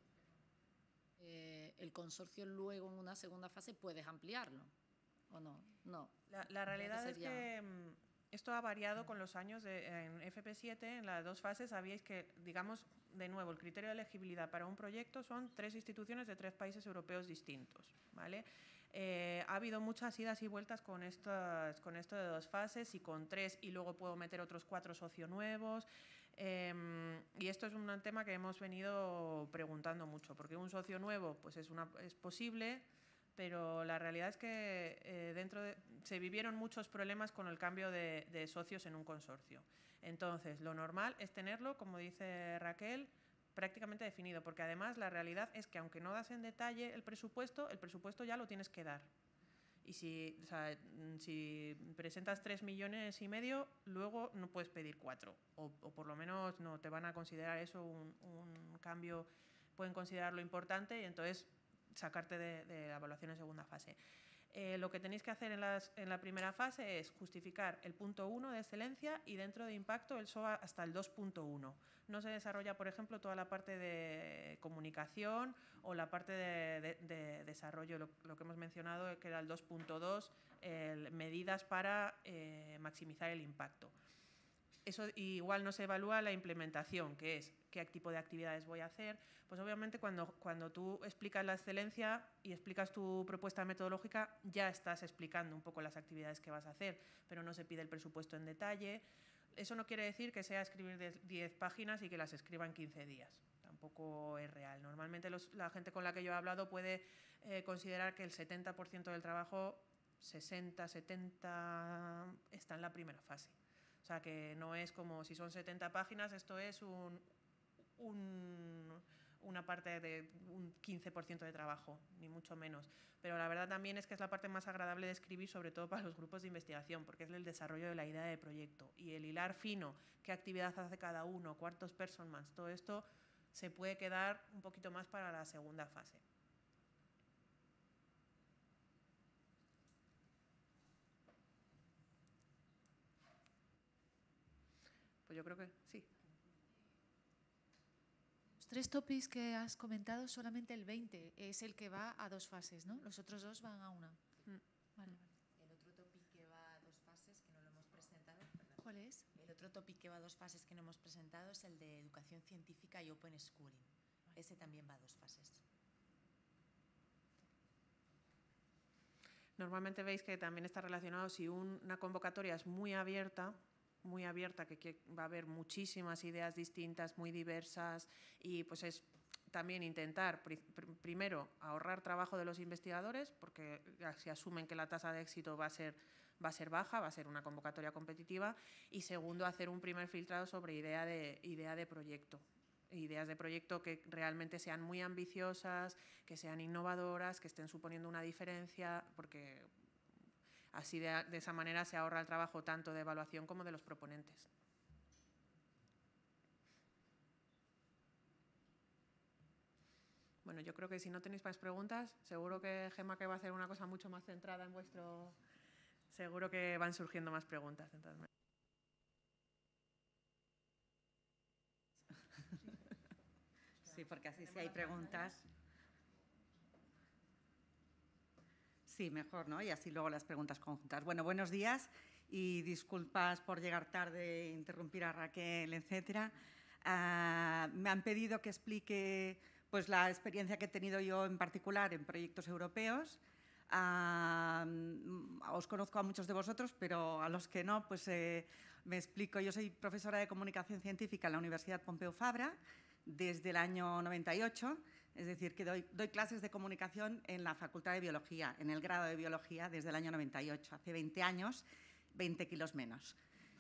Eh, el consorcio luego en una segunda fase puedes ampliarlo, ¿o no? No. La, la realidad sería... es que esto ha variado con los años. De, en F P siete, en las dos fases, sabíais que, digamos, de nuevo, el criterio de elegibilidad para un proyecto son tres instituciones de tres países europeos distintos, ¿vale? Eh, ha habido muchas idas y vueltas con, estas, con esto de dos fases y con tres, y luego puedo meter otros cuatro socios nuevos. Eh, y esto es un tema que hemos venido preguntando mucho, porque un socio nuevo pues es, una, es posible, pero la realidad es que eh, dentro de, se vivieron muchos problemas con el cambio de, de socios en un consorcio. Entonces, lo normal es tenerlo, como dice Raquel, prácticamente definido, porque además la realidad es que aunque no das en detalle el presupuesto, el presupuesto ya lo tienes que dar. Y si, o sea, si presentas tres millones y medio, luego no puedes pedir cuatro. O, o por lo menos no te van a considerar eso un, un cambio, pueden considerarlo importante y entonces sacarte de, de la evaluación en segunda fase. Eh, lo que tenéis que hacer en, las, en la primera fase es justificar el punto uno de excelencia y dentro de impacto el S O A hasta el dos punto uno. No se desarrolla, por ejemplo, toda la parte de comunicación o la parte de, de, de desarrollo, lo, lo que hemos mencionado, que era el dos punto dos, eh, medidas para eh, maximizar el impacto. Eso igual no se evalúa la implementación, que es qué tipo de actividades voy a hacer. Pues obviamente cuando, cuando tú explicas la excelencia y explicas tu propuesta metodológica, ya estás explicando un poco las actividades que vas a hacer, pero no se pide el presupuesto en detalle. Eso no quiere decir que sea escribir diez páginas y que las escriba en quince días. Tampoco es real. Normalmente los, la gente con la que yo he hablado puede eh, considerar que el setenta por ciento del trabajo, sesenta, setenta, está en la primera fase. O sea, que no es como si son setenta páginas, esto es un, un, una parte de un quince por ciento de trabajo, ni mucho menos. Pero la verdad también es que es la parte más agradable de escribir, sobre todo para los grupos de investigación, porque es el desarrollo de la idea de proyecto. Y el hilar fino, qué actividad hace cada uno, cuántos performance, todo esto se puede quedar un poquito más para la segunda fase. Pues yo creo que sí. Los tres topics que has comentado, solamente el veinte es el que va a dos fases, ¿no? Los otros dos van a una. Mm. Vale, vale. El otro topic que va a dos fases, que no lo hemos presentado, perdón. ¿Cuál es? El otro topic que va a dos fases que no hemos presentado es el de educación científica y open schooling. Vale. Ese también va a dos fases. Normalmente veis que también está relacionado si un, una convocatoria es muy abierta, muy abierta, que, que va a haber muchísimas ideas distintas, muy diversas, y pues es también intentar pr pr primero ahorrar trabajo de los investigadores, porque se asumen que la tasa de éxito va a ser va a ser baja, va a ser una convocatoria competitiva, y segundo, hacer un primer filtrado sobre idea de, idea de proyecto. Ideas de proyecto que realmente sean muy ambiciosas, que sean innovadoras, que estén suponiendo una diferencia, porque así de, de esa manera se ahorra el trabajo tanto de evaluación como de los proponentes. Bueno, yo creo que si no tenéis más preguntas, seguro que Gemma, que va a hacer una cosa mucho más centrada en vuestro... Seguro que van surgiendo más preguntas. Entonces. Sí, porque así si hay preguntas. Sí, mejor, ¿no? Y así luego las preguntas conjuntas. Bueno, buenos días y disculpas por llegar tarde, interrumpir a Raquel, etcétera. Uh, me han pedido que explique pues, la experiencia que he tenido yo en particular en proyectos europeos. Uh, os conozco a muchos de vosotros, pero a los que no, pues eh, me explico. Yo soy profesora de comunicación científica en la Universidad Pompeu Fabra desde el año noventa y ocho, es decir, que doy, doy clases de comunicación en la Facultad de Biología, en el grado de Biología desde el año noventa y ocho, hace veinte años, veinte kilos menos.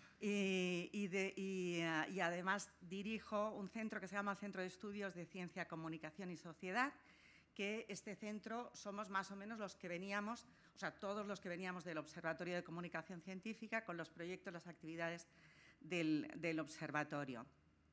Y, y, de, y, uh, y además dirijo un centro que se llama Centro de Estudios de Ciencia, Comunicación y Sociedad, que este centro somos más o menos los que veníamos, o sea, todos los que veníamos del Observatorio de Comunicación Científica con los proyectos, las actividades del, del observatorio.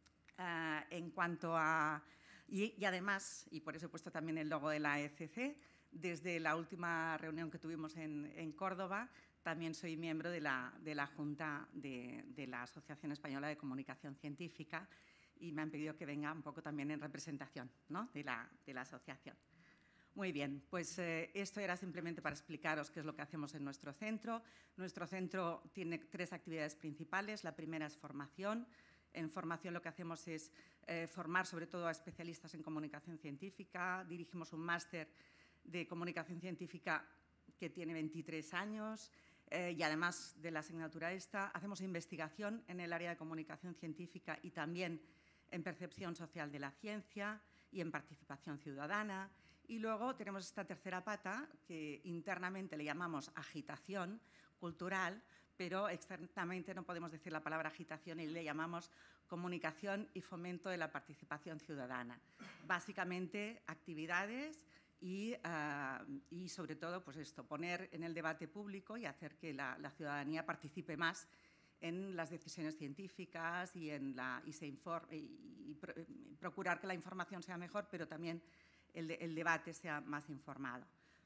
Uh, en cuanto a... Y, y además, y por eso he puesto también el logo de la E C C, desde la última reunión que tuvimos en, en Córdoba, también soy miembro de la, de la Junta de, de la Asociación Española de Comunicación Científica y me han pedido que venga un poco también en representación, ¿no? de, la, de la asociación. Muy bien, pues eh, esto era simplemente para explicaros qué es lo que hacemos en nuestro centro. Nuestro centro tiene tres actividades principales. La primera es formación. En formación lo que hacemos es eh, formar sobre todo a especialistas en comunicación científica. Dirigimos un máster de comunicación científica que tiene veintitrés años eh, y además de la asignatura esta, hacemos investigación en el área de comunicación científica y también en percepción social de la ciencia y en participación ciudadana. Y luego tenemos esta tercera pata que internamente le llamamos agitación cultural, pero externamente no podemos decir la palabra agitación y le llamamos comunicación y fomento de la participación ciudadana. Básicamente, actividades y, uh, y sobre todo, pues esto, poner en el debate público y hacer que la, la ciudadanía participe más en las decisiones científicas y, en la, y, se informe, y, y, pro, y procurar que la información sea mejor, pero también el, el debate sea más informado.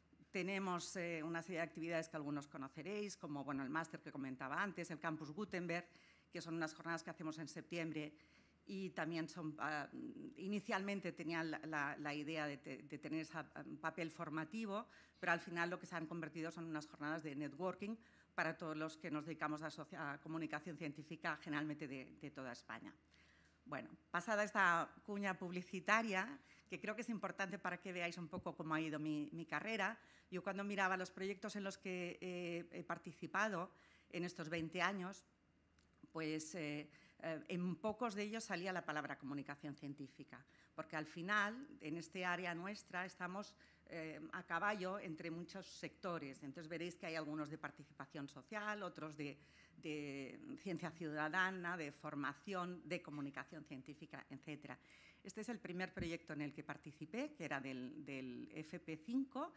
Tenemos eh, una serie de actividades que algunos conoceréis, como bueno, el máster que comentaba antes, el Campus Gutenberg, que son unas jornadas que hacemos en septiembre y también son, uh, inicialmente tenían la, la, la idea de, te, de tener ese papel formativo, pero al final lo que se han convertido son unas jornadas de networking para todos los que nos dedicamos a, a comunicación científica, generalmente de, de toda España. Bueno, pasada esta cuña publicitaria, que creo que es importante para que veáis un poco cómo ha ido mi, mi carrera, yo cuando miraba los proyectos en los que he, he participado en estos veinte años, pues eh, eh, en pocos de ellos salía la palabra comunicación científica, porque al final, en este área nuestra, estamos eh, a caballo entre muchos sectores. Entonces veréis que hay algunos de participación social, otros de, de ciencia ciudadana, de formación, de comunicación científica, etcétera. Este es el primer proyecto en el que participé, que era del, del F P cinco.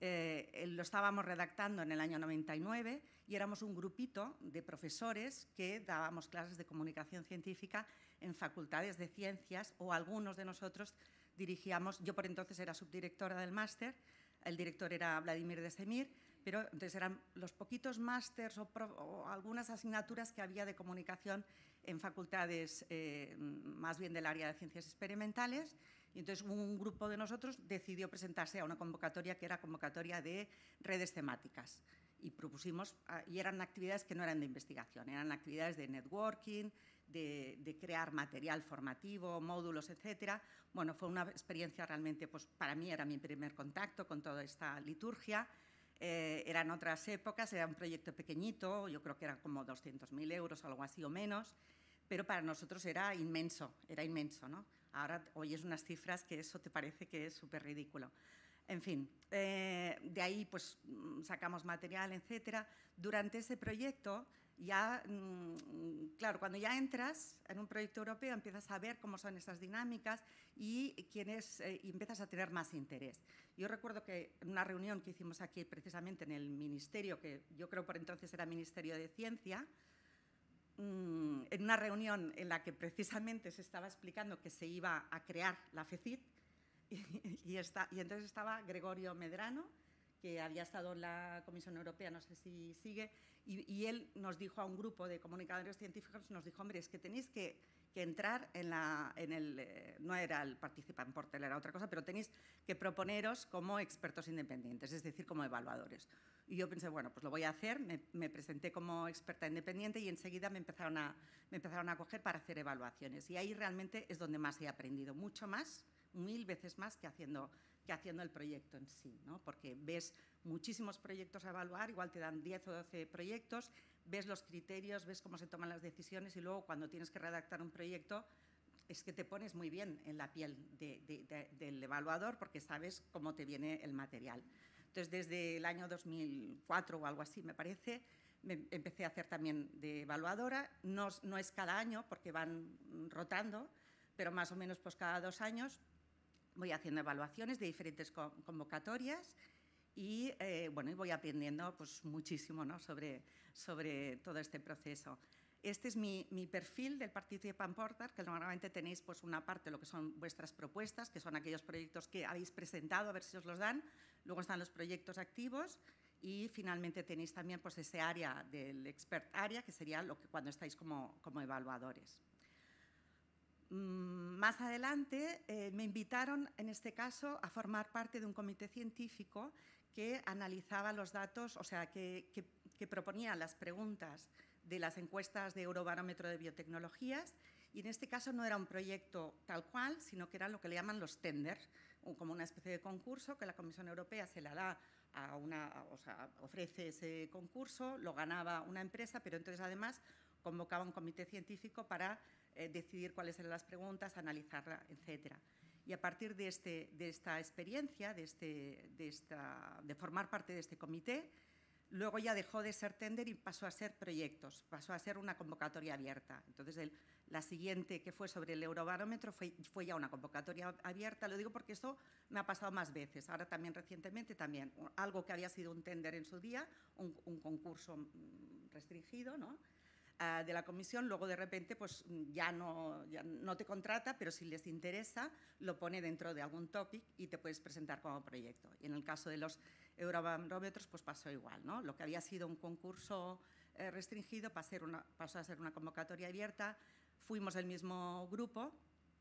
Eh, lo estábamos redactando en el año noventa y nueve y éramos un grupito de profesores que dábamos clases de comunicación científica en facultades de ciencias, o algunos de nosotros dirigíamos, yo por entonces era subdirectora del máster, el director era Vladimir de Semir, pero entonces eran los poquitos másters o, o algunas asignaturas que había de comunicación en facultades eh, más bien del área de ciencias experimentales. Y entonces un grupo de nosotros decidió presentarse a una convocatoria que era convocatoria de redes temáticas. Y propusimos, y eran actividades que no eran de investigación, eran actividades de networking, de, de crear material formativo, módulos, etcétera. Bueno, fue una experiencia realmente, pues para mí era mi primer contacto con toda esta liturgia. Eh, eran otras épocas, era un proyecto pequeñito, yo creo que era como doscientos mil euros o algo así o menos, pero para nosotros era inmenso, era inmenso, ¿no? Ahora oyes unas cifras que eso te parece que es súper ridículo. En fin, eh, de ahí pues sacamos material, etcétera. Durante ese proyecto, ya, mmm, claro, cuando ya entras en un proyecto europeo empiezas a ver cómo son esas dinámicas y, quienes, eh, y empiezas a tener más interés. Yo recuerdo que en una reunión que hicimos aquí precisamente en el ministerio, que yo creo por entonces era Ministerio de Ciencia, en una reunión en la que precisamente se estaba explicando que se iba a crear la FECIT, y, y, está, y entonces estaba Gregorio Medrano, que había estado en la Comisión Europea, no sé si sigue, y, y él nos dijo a un grupo de comunicadores científicos, nos dijo, hombre, es que tenéis que, que entrar en, la, en el, eh, no era el participant portal, era otra cosa, pero tenéis que proponeros como expertos independientes, es decir, como evaluadores. Y yo pensé, bueno, pues lo voy a hacer, me, me presenté como experta independiente y enseguida me empezaron, a, me empezaron a coger para hacer evaluaciones. Y ahí realmente es donde más he aprendido, mucho más, mil veces más que haciendo, que haciendo el proyecto en sí, ¿no? Porque ves muchísimos proyectos a evaluar, igual te dan diez o doce proyectos, ves los criterios, ves cómo se toman las decisiones y luego cuando tienes que redactar un proyecto es que te pones muy bien en la piel de, de, de, del evaluador porque sabes cómo te viene el material. Entonces, desde el año dos mil cuatro o algo así, me parece, me empecé a hacer también de evaluadora. No, no es cada año, porque van rotando, pero más o menos pues, cada dos años voy haciendo evaluaciones de diferentes convocatorias y, eh, bueno, y voy aprendiendo pues, muchísimo, ¿no? sobre, sobre todo este proceso. Este es mi, mi perfil del Participant Portal, que normalmente tenéis pues, una parte de lo que son vuestras propuestas, que son aquellos proyectos que habéis presentado, a ver si os los dan. Luego están los proyectos activos y finalmente tenéis también pues, ese área del Expert Area, que sería lo que, cuando estáis como, como evaluadores. Mm, más adelante eh, me invitaron, en este caso, a formar parte de un comité científico que analizaba los datos, o sea, que, que, que proponía las preguntas de las encuestas de Eurobarómetro de Biotecnologías, y en este caso no era un proyecto tal cual, sino que eran lo que le llaman los tenders, como una especie de concurso que la Comisión Europea se la da a una, o sea, ofrece ese concurso, lo ganaba una empresa, pero entonces además convocaba un comité científico para eh, decidir cuáles eran las preguntas, analizarla, etcétera. Y a partir de, este, de esta experiencia, de, este, de, esta, de formar parte de este comité, Luego ya dejó de ser tender y pasó a ser proyectos, pasó a ser una convocatoria abierta. Entonces, el, la siguiente, que fue sobre el Eurobarómetro, fue, fue ya una convocatoria abierta. Lo digo porque esto me ha pasado más veces. Ahora también recientemente, también algo que había sido un tender en su día, un, un concurso restringido, ¿no? Uh, de la comisión, luego de repente pues ya no, ya no te contrata, pero si les interesa lo pone dentro de algún topic y te puedes presentar como proyecto. Y en el caso de los eurobarómetros pues pasó igual, ¿no? Lo que había sido un concurso eh, restringido pasó a, ser una, pasó a ser una convocatoria abierta, fuimos el mismo grupo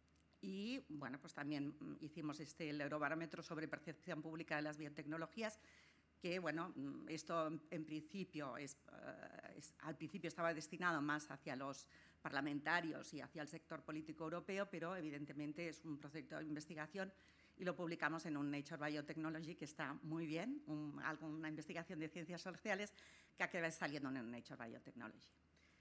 y bueno, pues también hicimos este, el eurobarómetro sobre percepción pública de las biotecnologías, que bueno, esto en principio es, uh, es, al principio estaba destinado más hacia los parlamentarios y hacia el sector político europeo, pero evidentemente es un proyecto de investigación y lo publicamos en un Nature Biotechnology, que está muy bien, un, una investigación de ciencias sociales que acaba saliendo en un Nature Biotechnology.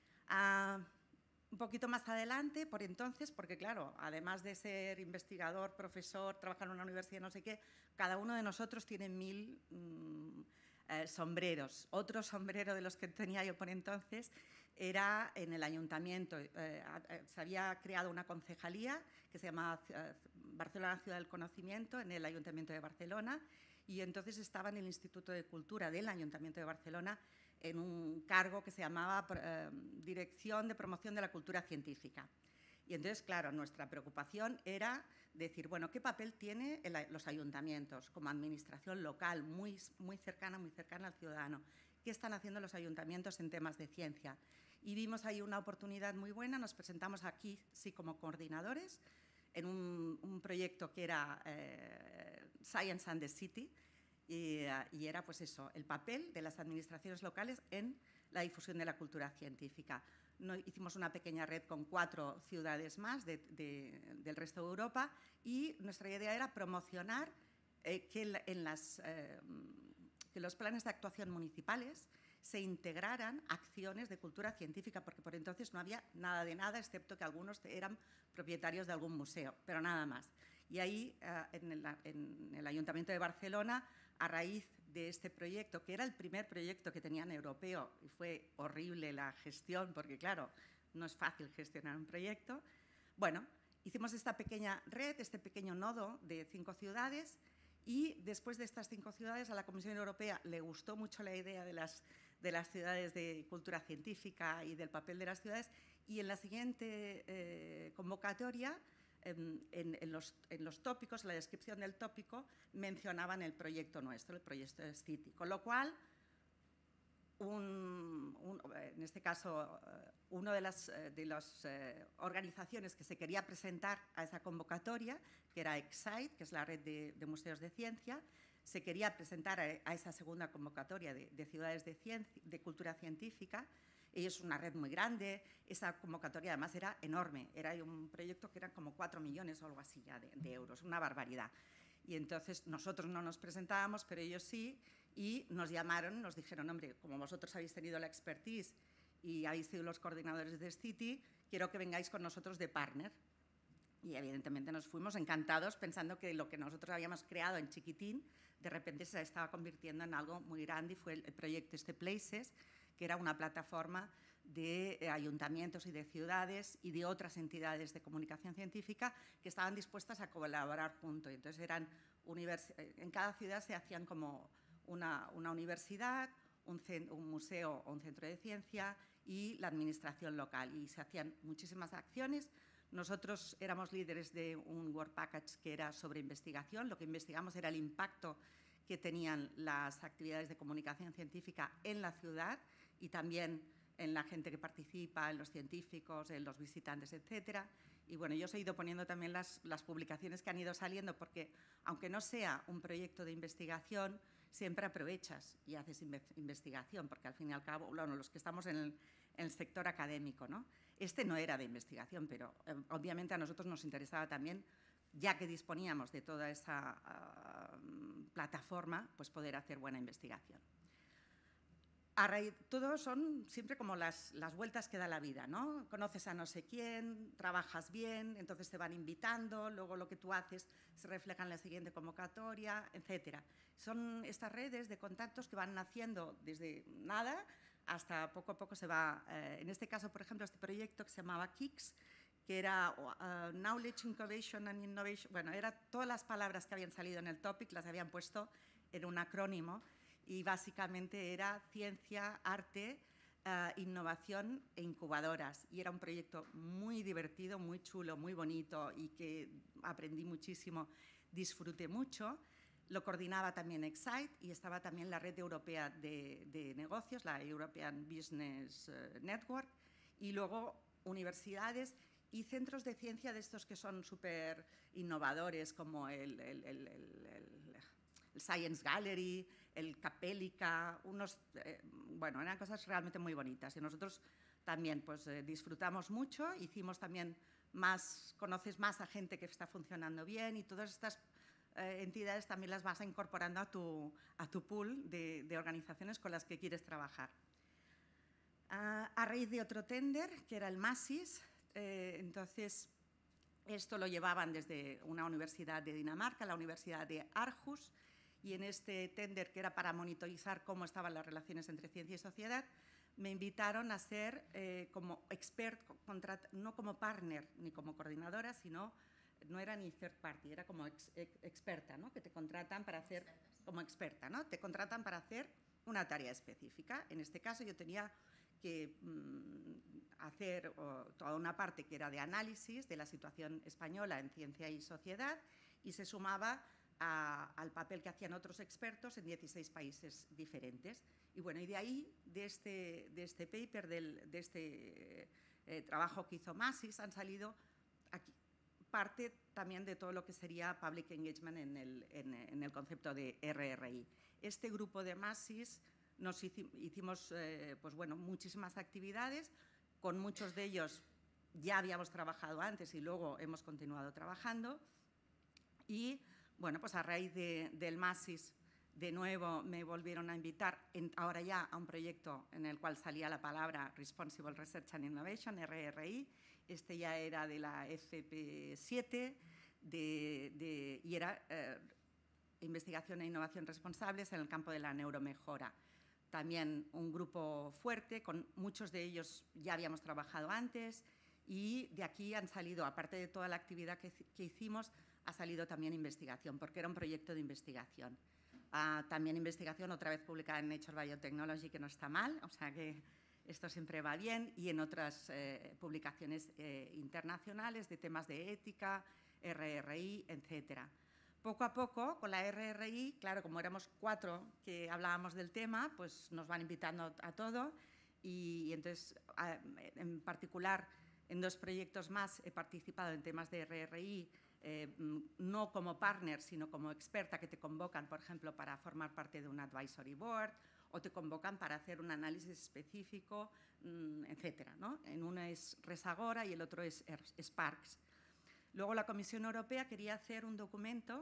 Uh, Un poquito más adelante, por entonces, porque claro, además de ser investigador, profesor, trabajar en una universidad, no sé qué, cada uno de nosotros tiene mil mmm, eh, sombreros. Otro sombrero de los que tenía yo por entonces era en el ayuntamiento. Eh, se había creado una concejalía que se llamaba eh, Barcelona Ciudad del Conocimiento en el Ayuntamiento de Barcelona, y entonces estaba en el Instituto de Cultura del Ayuntamiento de Barcelona en un cargo que se llamaba eh, Dirección de Promoción de la Cultura Científica. Y entonces, claro, nuestra preocupación era decir, bueno, ¿qué papel tienen los ayuntamientos como administración local, muy, muy cercana, muy cercana al ciudadano? ¿Qué están haciendo los ayuntamientos en temas de ciencia? Y vimos ahí una oportunidad muy buena, nos presentamos aquí, sí, como coordinadores, en un, un proyecto que era eh, Science and the City, Y, y era pues eso, el papel de las administraciones locales en la difusión de la cultura científica. No, hicimos una pequeña red con cuatro ciudades más de, de, del resto de Europa y nuestra idea era promocionar eh, que, en las, eh, que los planes de actuación municipales se integraran acciones de cultura científica, porque por entonces no había nada de nada, excepto que algunos eran propietarios de algún museo, pero nada más. Y ahí, eh, en, el, en el Ayuntamiento de Barcelona, a raíz de este proyecto, que era el primer proyecto que tenían europeo, y fue horrible la gestión, porque claro, no es fácil gestionar un proyecto, bueno, hicimos esta pequeña red, este pequeño nodo de cinco ciudades, y después de estas cinco ciudades a la Comisión Europea le gustó mucho la idea de las, de las ciudades de cultura científica y del papel de las ciudades, y en la siguiente eh, convocatoria, En, en, en, los, en los tópicos, en la descripción del tópico, mencionaban el proyecto nuestro, el proyecto de City. Con lo cual, un, un, en este caso, una de las, de las eh, organizaciones que se quería presentar a esa convocatoria, que era Excite, que es la red de, de museos de ciencia, se quería presentar a, a esa segunda convocatoria de, de ciudades de, ciencia, de cultura científica. Y es una red muy grande, esa convocatoria además era enorme, era un proyecto que eran como cuatro millones o algo así ya de, de euros, una barbaridad. Y entonces nosotros no nos presentábamos, pero ellos sí, y nos llamaron, nos dijeron, hombre, como vosotros habéis tenido la expertise y habéis sido los coordinadores de City, quiero que vengáis con nosotros de partner. Y evidentemente nos fuimos encantados pensando que lo que nosotros habíamos creado en chiquitín, de repente se estaba convirtiendo en algo muy grande, y fue el, el proyecto este Places, que era una plataforma de eh, ayuntamientos y de ciudades y de otras entidades de comunicación científica que estaban dispuestas a colaborar juntos. Entonces, eran univers en cada ciudad se hacían como una, una universidad, un, un museo o un centro de ciencia y la administración local. Y se hacían muchísimas acciones. Nosotros éramos líderes de un Work Package que era sobre investigación. Lo que investigamos era el impacto que tenían las actividades de comunicación científica en la ciudad y también en la gente que participa, en los científicos, en los visitantes, etcétera. Y bueno, yo os he ido poniendo también las, las publicaciones que han ido saliendo, porque aunque no sea un proyecto de investigación, siempre aprovechas y haces investigación, porque al fin y al cabo, bueno, los que estamos en el, en el sector académico, ¿no? Este no era de investigación, pero eh, obviamente a nosotros nos interesaba también, ya que disponíamos de toda esa uh, plataforma, pues poder hacer buena investigación. a raíz, todo son siempre como las, las vueltas que da la vida, ¿no? Conoces a no sé quién, trabajas bien, entonces te van invitando, luego lo que tú haces se refleja en la siguiente convocatoria, etcétera. Son estas redes de contactos que van naciendo desde nada hasta poco a poco se va. Eh, en este caso, por ejemplo, este proyecto que se llamaba KICS, que era uh, Knowledge, Incubation and Innovation, bueno, eran todas las palabras que habían salido en el topic, las habían puesto en un acrónimo, y básicamente era ciencia, arte, uh, innovación e incubadoras. Y era un proyecto muy divertido, muy chulo, muy bonito y que aprendí muchísimo, disfruté mucho. Lo coordinaba también Excite y estaba también la red europea de, de negocios, la European Business Network, y luego universidades y centros de ciencia de estos que son súper innovadores, como el, el, el, el, el, el Science Gallery, el Capellica, unos, eh, bueno, eran cosas realmente muy bonitas. Y nosotros también pues, eh, disfrutamos mucho, hicimos también más, conoces más a gente que está funcionando bien y todas estas eh, entidades también las vas incorporando a tu, a tu pool de, de organizaciones con las que quieres trabajar. Uh, a raíz de otro tender, que era el MASIS, eh, entonces esto lo llevaban desde una universidad de Dinamarca, la Universidad de Aarhus, y en este tender, que era para monitorizar cómo estaban las relaciones entre ciencia y sociedad, me invitaron a ser eh, como expert, no como partner ni como coordinadora, sino no era ni third party, era como ex, ex, experta, ¿no? Que te contratan para hacer, como experta, ¿no? Te contratan para hacer una tarea específica. En este caso yo tenía que mmm, hacer oh, toda una parte que era de análisis de la situación española en ciencia y sociedad, y se sumaba A, al papel que hacían otros expertos en dieciséis países diferentes. Y bueno, y de ahí, de este, de este paper, del, de este eh, trabajo que hizo MASIS, han salido aquí, parte también de todo lo que sería Public Engagement en el, en, en el concepto de R R I. Este grupo de MASIS nos hicimos eh, pues bueno, muchísimas actividades, con muchos de ellos ya habíamos trabajado antes y luego hemos continuado trabajando. Y bueno, pues a raíz de, del MASIS, de nuevo me volvieron a invitar, en, ahora ya a un proyecto en el cual salía la palabra Responsible Research and Innovation, R R I. Este ya era de la F P siete de, de, y era eh, investigación e innovación responsables en el campo de la neuromejora. También un grupo fuerte, con muchos de ellos ya habíamos trabajado antes, y de aquí han salido, aparte de toda la actividad que, que hicimos, ha salido también investigación, porque era un proyecto de investigación. Uh, también investigación, otra vez publicada en Nature Biotechnology, que no está mal, o sea que esto siempre va bien, y en otras eh, publicaciones eh, internacionales de temas de ética, R R I, etcétera. Poco a poco, con la R R I, claro, como éramos cuatro que hablábamos del tema, pues nos van invitando a todo, y, y entonces, a, en particular, en dos proyectos más he participado en temas de R R I, Eh, no como partner, sino como experta, que te convocan, por ejemplo, para formar parte de un advisory board, o te convocan para hacer un análisis específico, mmm, etcétera, ¿no? En uno es Resagora y el otro es Sparks. Luego la Comisión Europea quería hacer un documento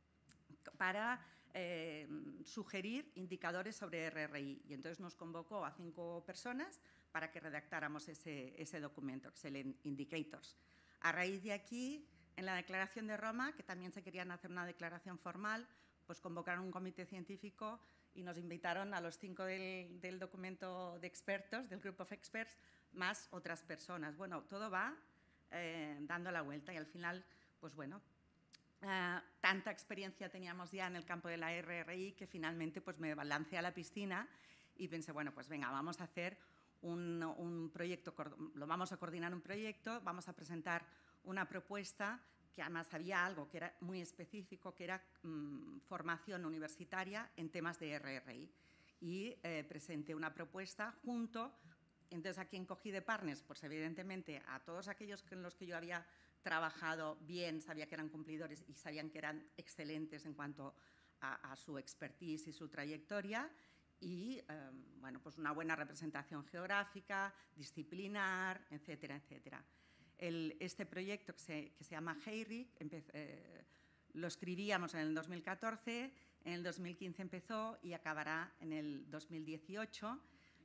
para eh, sugerir indicadores sobre R R I, y entonces nos convocó a cinco personas para que redactáramos ese, ese documento, que es el Indicators. A raíz de aquí, en la Declaración de Roma, que también se querían hacer una declaración formal, pues convocaron un comité científico y nos invitaron a los cinco del, del documento de expertos, del Group of Experts, más otras personas. Bueno, todo va eh, dando la vuelta, y al final, pues bueno, eh, tanta experiencia teníamos ya en el campo de la R R I que finalmente pues me lancé a la piscina y pensé, bueno, pues venga, vamos a hacer un, un proyecto, lo vamos a coordinar un proyecto, vamos a presentar una propuesta, que además había algo que era muy específico, que era mmm, formación universitaria en temas de R R I. Y eh, presenté una propuesta junto, entonces a quien cogí de partners, pues evidentemente a todos aquellos con los que yo había trabajado bien, sabía que eran cumplidores y sabían que eran excelentes en cuanto a, a su expertise y su trayectoria, y eh, bueno, pues una buena representación geográfica, disciplinar, etcétera, etcétera. El, este proyecto que se, que se llama HEIRIC, eh, lo escribíamos en el dos mil catorce, en el dos mil quince empezó y acabará en el dos mil dieciocho.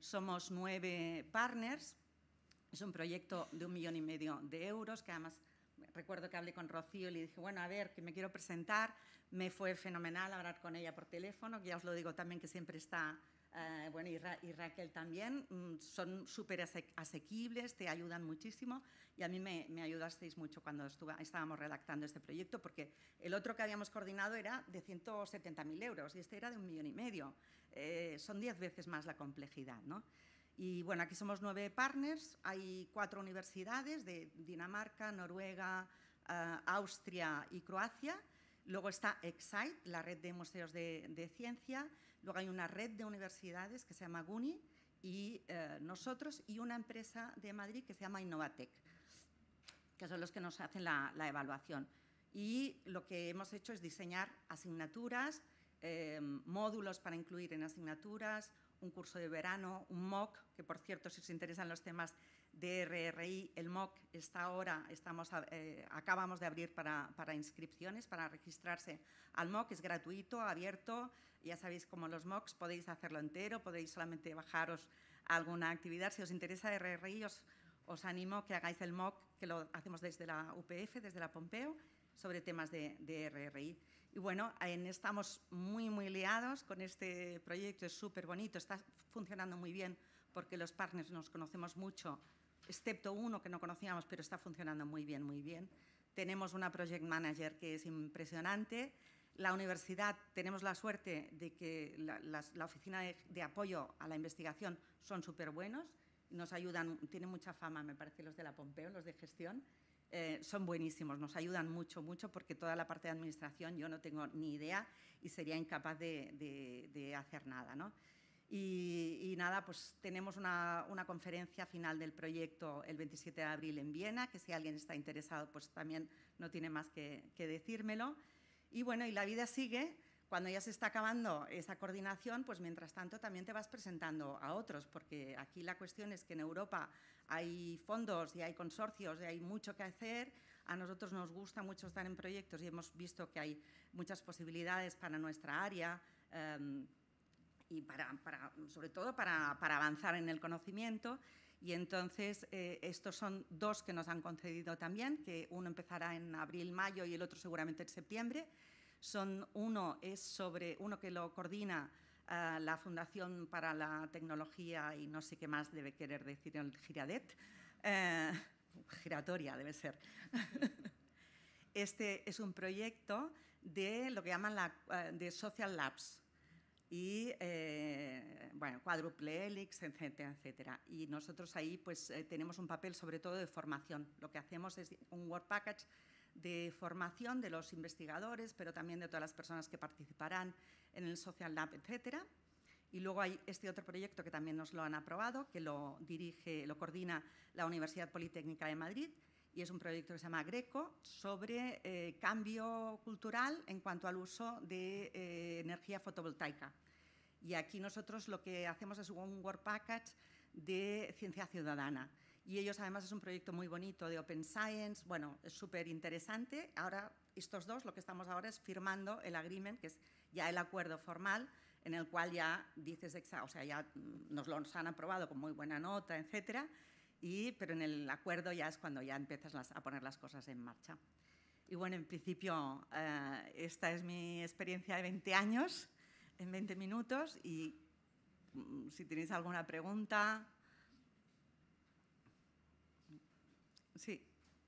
Somos nueve partners. Es un proyecto de un millón y medio de euros, que además recuerdo que hablé con Rocío y le dije, bueno, a ver, que me quiero presentar. Me fue fenomenal hablar con ella por teléfono, que ya os lo digo también que siempre está, eh, bueno, y, Ra y Raquel también. Mm, son súper ase asequibles, te ayudan muchísimo y a mí me, me ayudasteis mucho cuando estuve, estábamos redactando este proyecto, porque el otro que habíamos coordinado era de ciento setenta mil euros y este era de un millón y medio. Eh, son diez veces más la complejidad, ¿no? Y bueno, aquí somos nueve partners, hay cuatro universidades de Dinamarca, Noruega, uh, Austria y Croacia. Luego está Excite, la red de museos de, de ciencia. Luego hay una red de universidades que se llama GUNI y uh, nosotros, y una empresa de Madrid que se llama Innovatec, que son los que nos hacen la, la evaluación. Y lo que hemos hecho es diseñar asignaturas, eh, módulos para incluir en asignaturas, un curso de verano, un M O C, que por cierto, si os interesan los temas de R R I, el M O C está ahora, estamos, eh, acabamos de abrir para, para inscripciones, para registrarse al M O C, es gratuito, abierto, ya sabéis cómo los M O Cs, podéis hacerlo entero, podéis solamente bajaros a alguna actividad. Si os interesa R R I, os, os animo a que hagáis el M O C, que lo hacemos desde la U P F, desde la Pompeu, sobre temas de, de R R I. Y bueno, en, estamos muy, muy liados con este proyecto, es súper bonito, está funcionando muy bien porque los partners nos conocemos mucho, excepto uno que no conocíamos, pero está funcionando muy bien, muy bien. Tenemos una project manager que es impresionante. La universidad, tenemos la suerte de que la, la, la oficina de, de apoyo a la investigación son súper buenos, nos ayudan, tienen mucha fama, me parece, los de la Pompeu, los de gestión. Eh, son buenísimos, nos ayudan mucho, mucho, porque toda la parte de administración yo no tengo ni idea y sería incapaz de, de, de hacer nada, ¿no? Y, y nada, pues tenemos una, una conferencia final del proyecto el veintisiete de abril en Viena, que si alguien está interesado, pues también no tiene más que, que decírmelo. Y bueno, y la vida sigue. Cuando ya se está acabando esa coordinación, pues mientras tanto también te vas presentando a otros, porque aquí la cuestión es que en Europa hay fondos y hay consorcios y hay mucho que hacer. A nosotros nos gusta mucho estar en proyectos y hemos visto que hay muchas posibilidades para nuestra área eh, y para, para, sobre todo para, para avanzar en el conocimiento. Y entonces eh, estos son dos que nos han concedido también, que uno empezará en abril, mayo y el otro seguramente en septiembre. Son, uno es sobre, uno que lo coordina uh, la Fundación para la Tecnología y no sé qué más debe querer decir el Giradet, eh, giratoria debe ser. Este es un proyecto de lo que llaman la, uh, de Social Labs y, eh, bueno, Quadruple Helix, etcétera, etcétera. Y nosotros ahí pues eh, tenemos un papel sobre todo de formación. Lo que hacemos es un work package de formación de los investigadores, pero también de todas las personas que participarán en el Social Lab, etcétera. Y luego hay este otro proyecto que también nos lo han aprobado, que lo dirige, lo coordina la Universidad Politécnica de Madrid, y es un proyecto que se llama Greco, sobre eh, cambio cultural en cuanto al uso de eh, energía fotovoltaica. Y aquí nosotros lo que hacemos es un work package de ciencia ciudadana. Y ellos además es un proyecto muy bonito de Open Science, bueno, es súper interesante. Ahora, estos dos, lo que estamos ahora es firmando el agreement, que es ya el acuerdo formal, en el cual ya dices, o sea, ya nos lo han aprobado con muy buena nota, etcétera, y, pero en el acuerdo ya es cuando ya empiezas las, a poner las cosas en marcha. Y bueno, en principio, eh, esta es mi experiencia de veinte años, en veinte minutos, y mm, si tenéis alguna pregunta... Sí.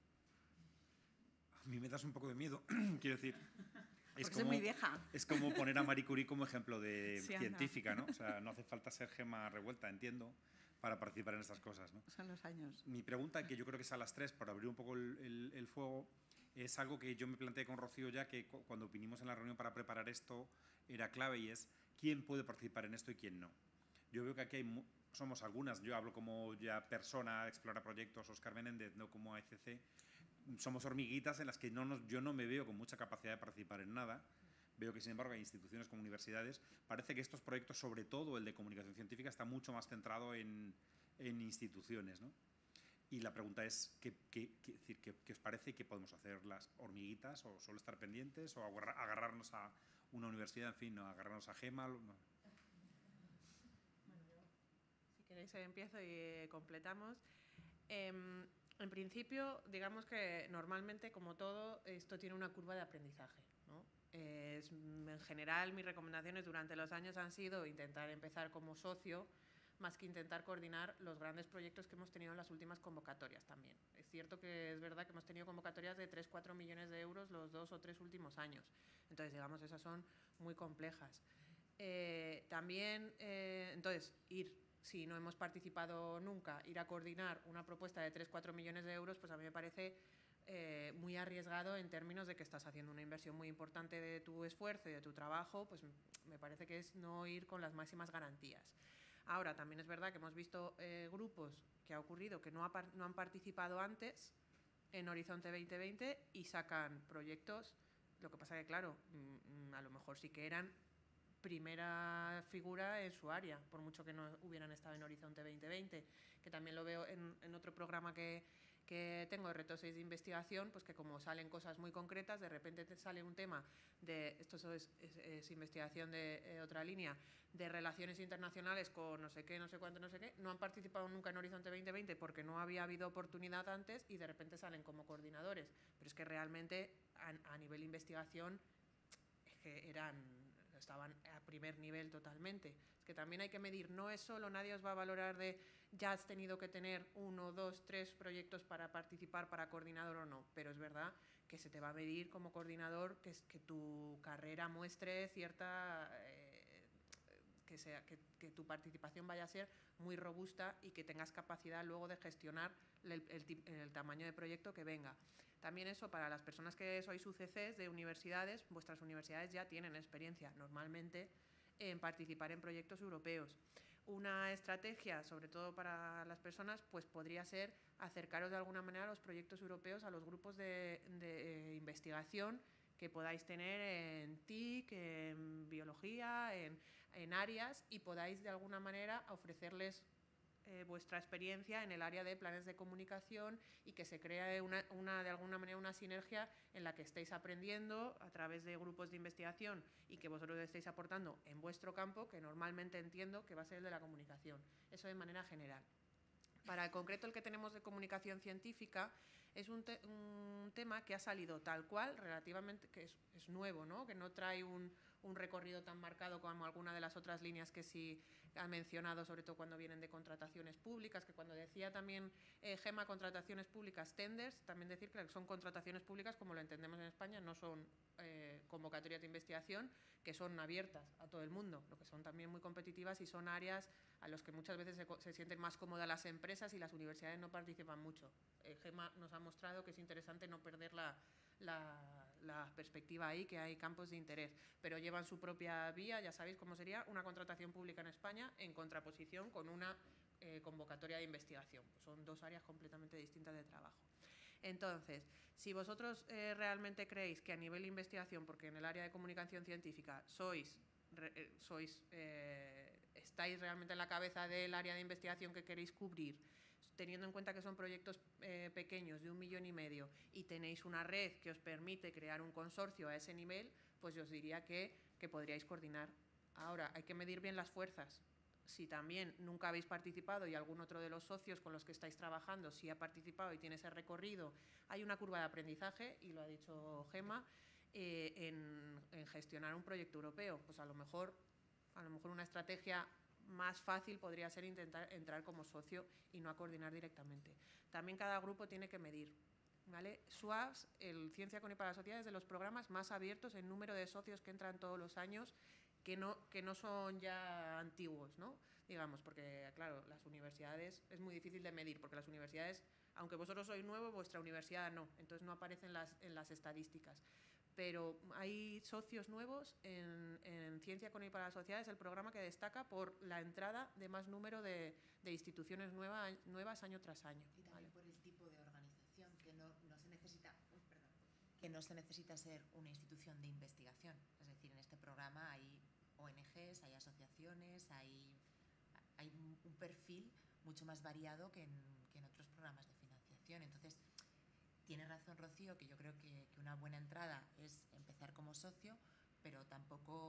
A mí me das un poco de miedo, quiero decir. Es como, soy muy vieja. Es como poner a Marie Curie como ejemplo de sí, científica, ¿no? O sea, no hace falta ser gema revuelta, entiendo, para participar en estas cosas, ¿no? Son los años. Mi pregunta, que yo creo que es a las tres, para abrir un poco el, el, el fuego, es algo que yo me planteé con Rocío ya, que cuando vinimos en la reunión para preparar esto era clave, y es quién puede participar en esto y quién no. Yo veo que aquí hay... somos algunas, yo hablo como ya persona, explora proyectos, Óscar Menéndez, no como A E C C, somos hormiguitas en las que no nos, yo no me veo con mucha capacidad de participar en nada. Veo que, sin embargo, hay instituciones como universidades. Parece que estos proyectos, sobre todo el de comunicación científica, está mucho más centrado en, en instituciones, ¿no? Y la pregunta es, ¿qué, qué, qué, qué, qué os parece y qué podemos hacer las hormiguitas? ¿O solo estar pendientes? ¿O agarrarnos a una universidad? En fin, ¿no? Agarrarnos a GEMA. ¿No? queréis empiezo y completamos. Eh, en principio, digamos que normalmente, como todo, esto tiene una curva de aprendizaje, ¿no? Eh, es, en general, mis recomendaciones durante los años han sido intentar empezar como socio, más que intentar coordinar los grandes proyectos que hemos tenido en las últimas convocatorias también. Es cierto que es verdad que hemos tenido convocatorias de tres, cuatro millones de euros los dos o tres últimos años. Entonces, digamos, esas son muy complejas. Eh, también, eh, entonces, ir, si no hemos participado nunca, ir a coordinar una propuesta de tres, cuatro millones de euros, pues a mí me parece eh, muy arriesgado en términos de que estás haciendo una inversión muy importante de tu esfuerzo y de tu trabajo, pues me parece que es no ir con las máximas garantías. Ahora, también es verdad que hemos visto eh, grupos que ha ocurrido que no, ha, no han participado antes en Horizonte veinte veinte y sacan proyectos, lo que pasa que, claro, mmm, a lo mejor sí que eran primera figura en su área, por mucho que no hubieran estado en Horizonte veinte veinte, que también lo veo en, en otro programa que, que tengo, Reto seis de investigación, pues que como salen cosas muy concretas, de repente te sale un tema de, esto es, es, es investigación de eh, otra línea, de relaciones internacionales con no sé qué, no sé cuánto, no sé qué, no han participado nunca en Horizonte veinte veinte porque no había habido oportunidad antes y de repente salen como coordinadores, pero es que realmente a, a nivel investigación es que eran, estaban a primer nivel totalmente. Es que también hay que medir, no es solo, nadie os va a valorar de ya has tenido que tener uno, dos, tres proyectos para participar para coordinador o no, pero es verdad que se te va a medir como coordinador que, que tu carrera muestre cierta... Eh, Que, sea, que, que tu participación vaya a ser muy robusta y que tengas capacidad luego de gestionar el, el, el tamaño de proyecto que venga. También eso, para las personas que sois U C Cs de universidades, vuestras universidades ya tienen experiencia normalmente en participar en proyectos europeos. Una estrategia, sobre todo para las personas, pues podría ser acercaros de alguna manera a los proyectos europeos, a los grupos de, de eh, investigación que podáis tener en T I C, en biología, en, en áreas y podáis de alguna manera ofrecerles eh, vuestra experiencia en el área de planes de comunicación y que se cree una, una, de alguna manera una sinergia en la que estéis aprendiendo a través de grupos de investigación y que vosotros estéis aportando en vuestro campo, que normalmente entiendo que va a ser el de la comunicación. Eso de manera general. Para el concreto el que tenemos de comunicación científica, es un, te un tema que ha salido tal cual, relativamente, que es, es nuevo, ¿no? Que no trae un, un recorrido tan marcado como alguna de las otras líneas que sí ha mencionado, sobre todo cuando vienen de contrataciones públicas, que cuando decía también eh, Gema, contrataciones públicas, tenders, también decir que son contrataciones públicas como lo entendemos en España, no son eh, convocatorias de investigación, que son abiertas a todo el mundo, lo que son también muy competitivas y son áreas a los que muchas veces se, se sienten más cómodas las empresas y las universidades no participan mucho. Eh, Gema nos ha mostrado que es interesante no perder la, la, la perspectiva ahí, que hay campos de interés, pero llevan su propia vía, ya sabéis cómo sería una contratación pública en España en contraposición con una eh, convocatoria de investigación. Pues son dos áreas completamente distintas de trabajo. Entonces, si vosotros eh, realmente creéis que a nivel de investigación, porque en el área de comunicación científica sois, re, sois eh, estáis realmente en la cabeza del área de investigación que queréis cubrir, teniendo en cuenta que son proyectos eh, pequeños de un millón y medio y tenéis una red que os permite crear un consorcio a ese nivel, pues yo os diría que, que podríais coordinar. Ahora, hay que medir bien las fuerzas. Si también nunca habéis participado y algún otro de los socios con los que estáis trabajando sí ha participado y tiene ese recorrido, hay una curva de aprendizaje, y lo ha dicho Gema, eh, en, en gestionar un proyecto europeo. Pues a lo mejor, a lo mejor una estrategia más fácil podría ser intentar entrar como socio y no a coordinar directamente. También cada grupo tiene que medir, ¿vale? SWAPS, el Ciencia con y para la Sociedad, es de los programas más abiertos en número de socios que entran todos los años, que no, que no son ya antiguos, ¿no? Digamos, porque claro, las universidades es muy difícil de medir, porque las universidades, aunque vosotros sois nuevos, vuestra universidad no, entonces no aparecen las, en las estadísticas. Pero hay socios nuevos en, en Ciencia con y para la Sociedad, es el programa que destaca por la entrada de más número de, de instituciones nueva, nuevas año tras año. Y también, ¿vale?, por el tipo de organización, que no, no se necesita, oh, perdón, que no se necesita ser una institución de investigación. Es decir, en este programa hay O N Ges, hay asociaciones, hay, hay un perfil mucho más variado que en, que en otros programas de financiación. Entonces, tiene razón Rocío, que yo creo que, que una buena entrada es empezar como socio, pero tampoco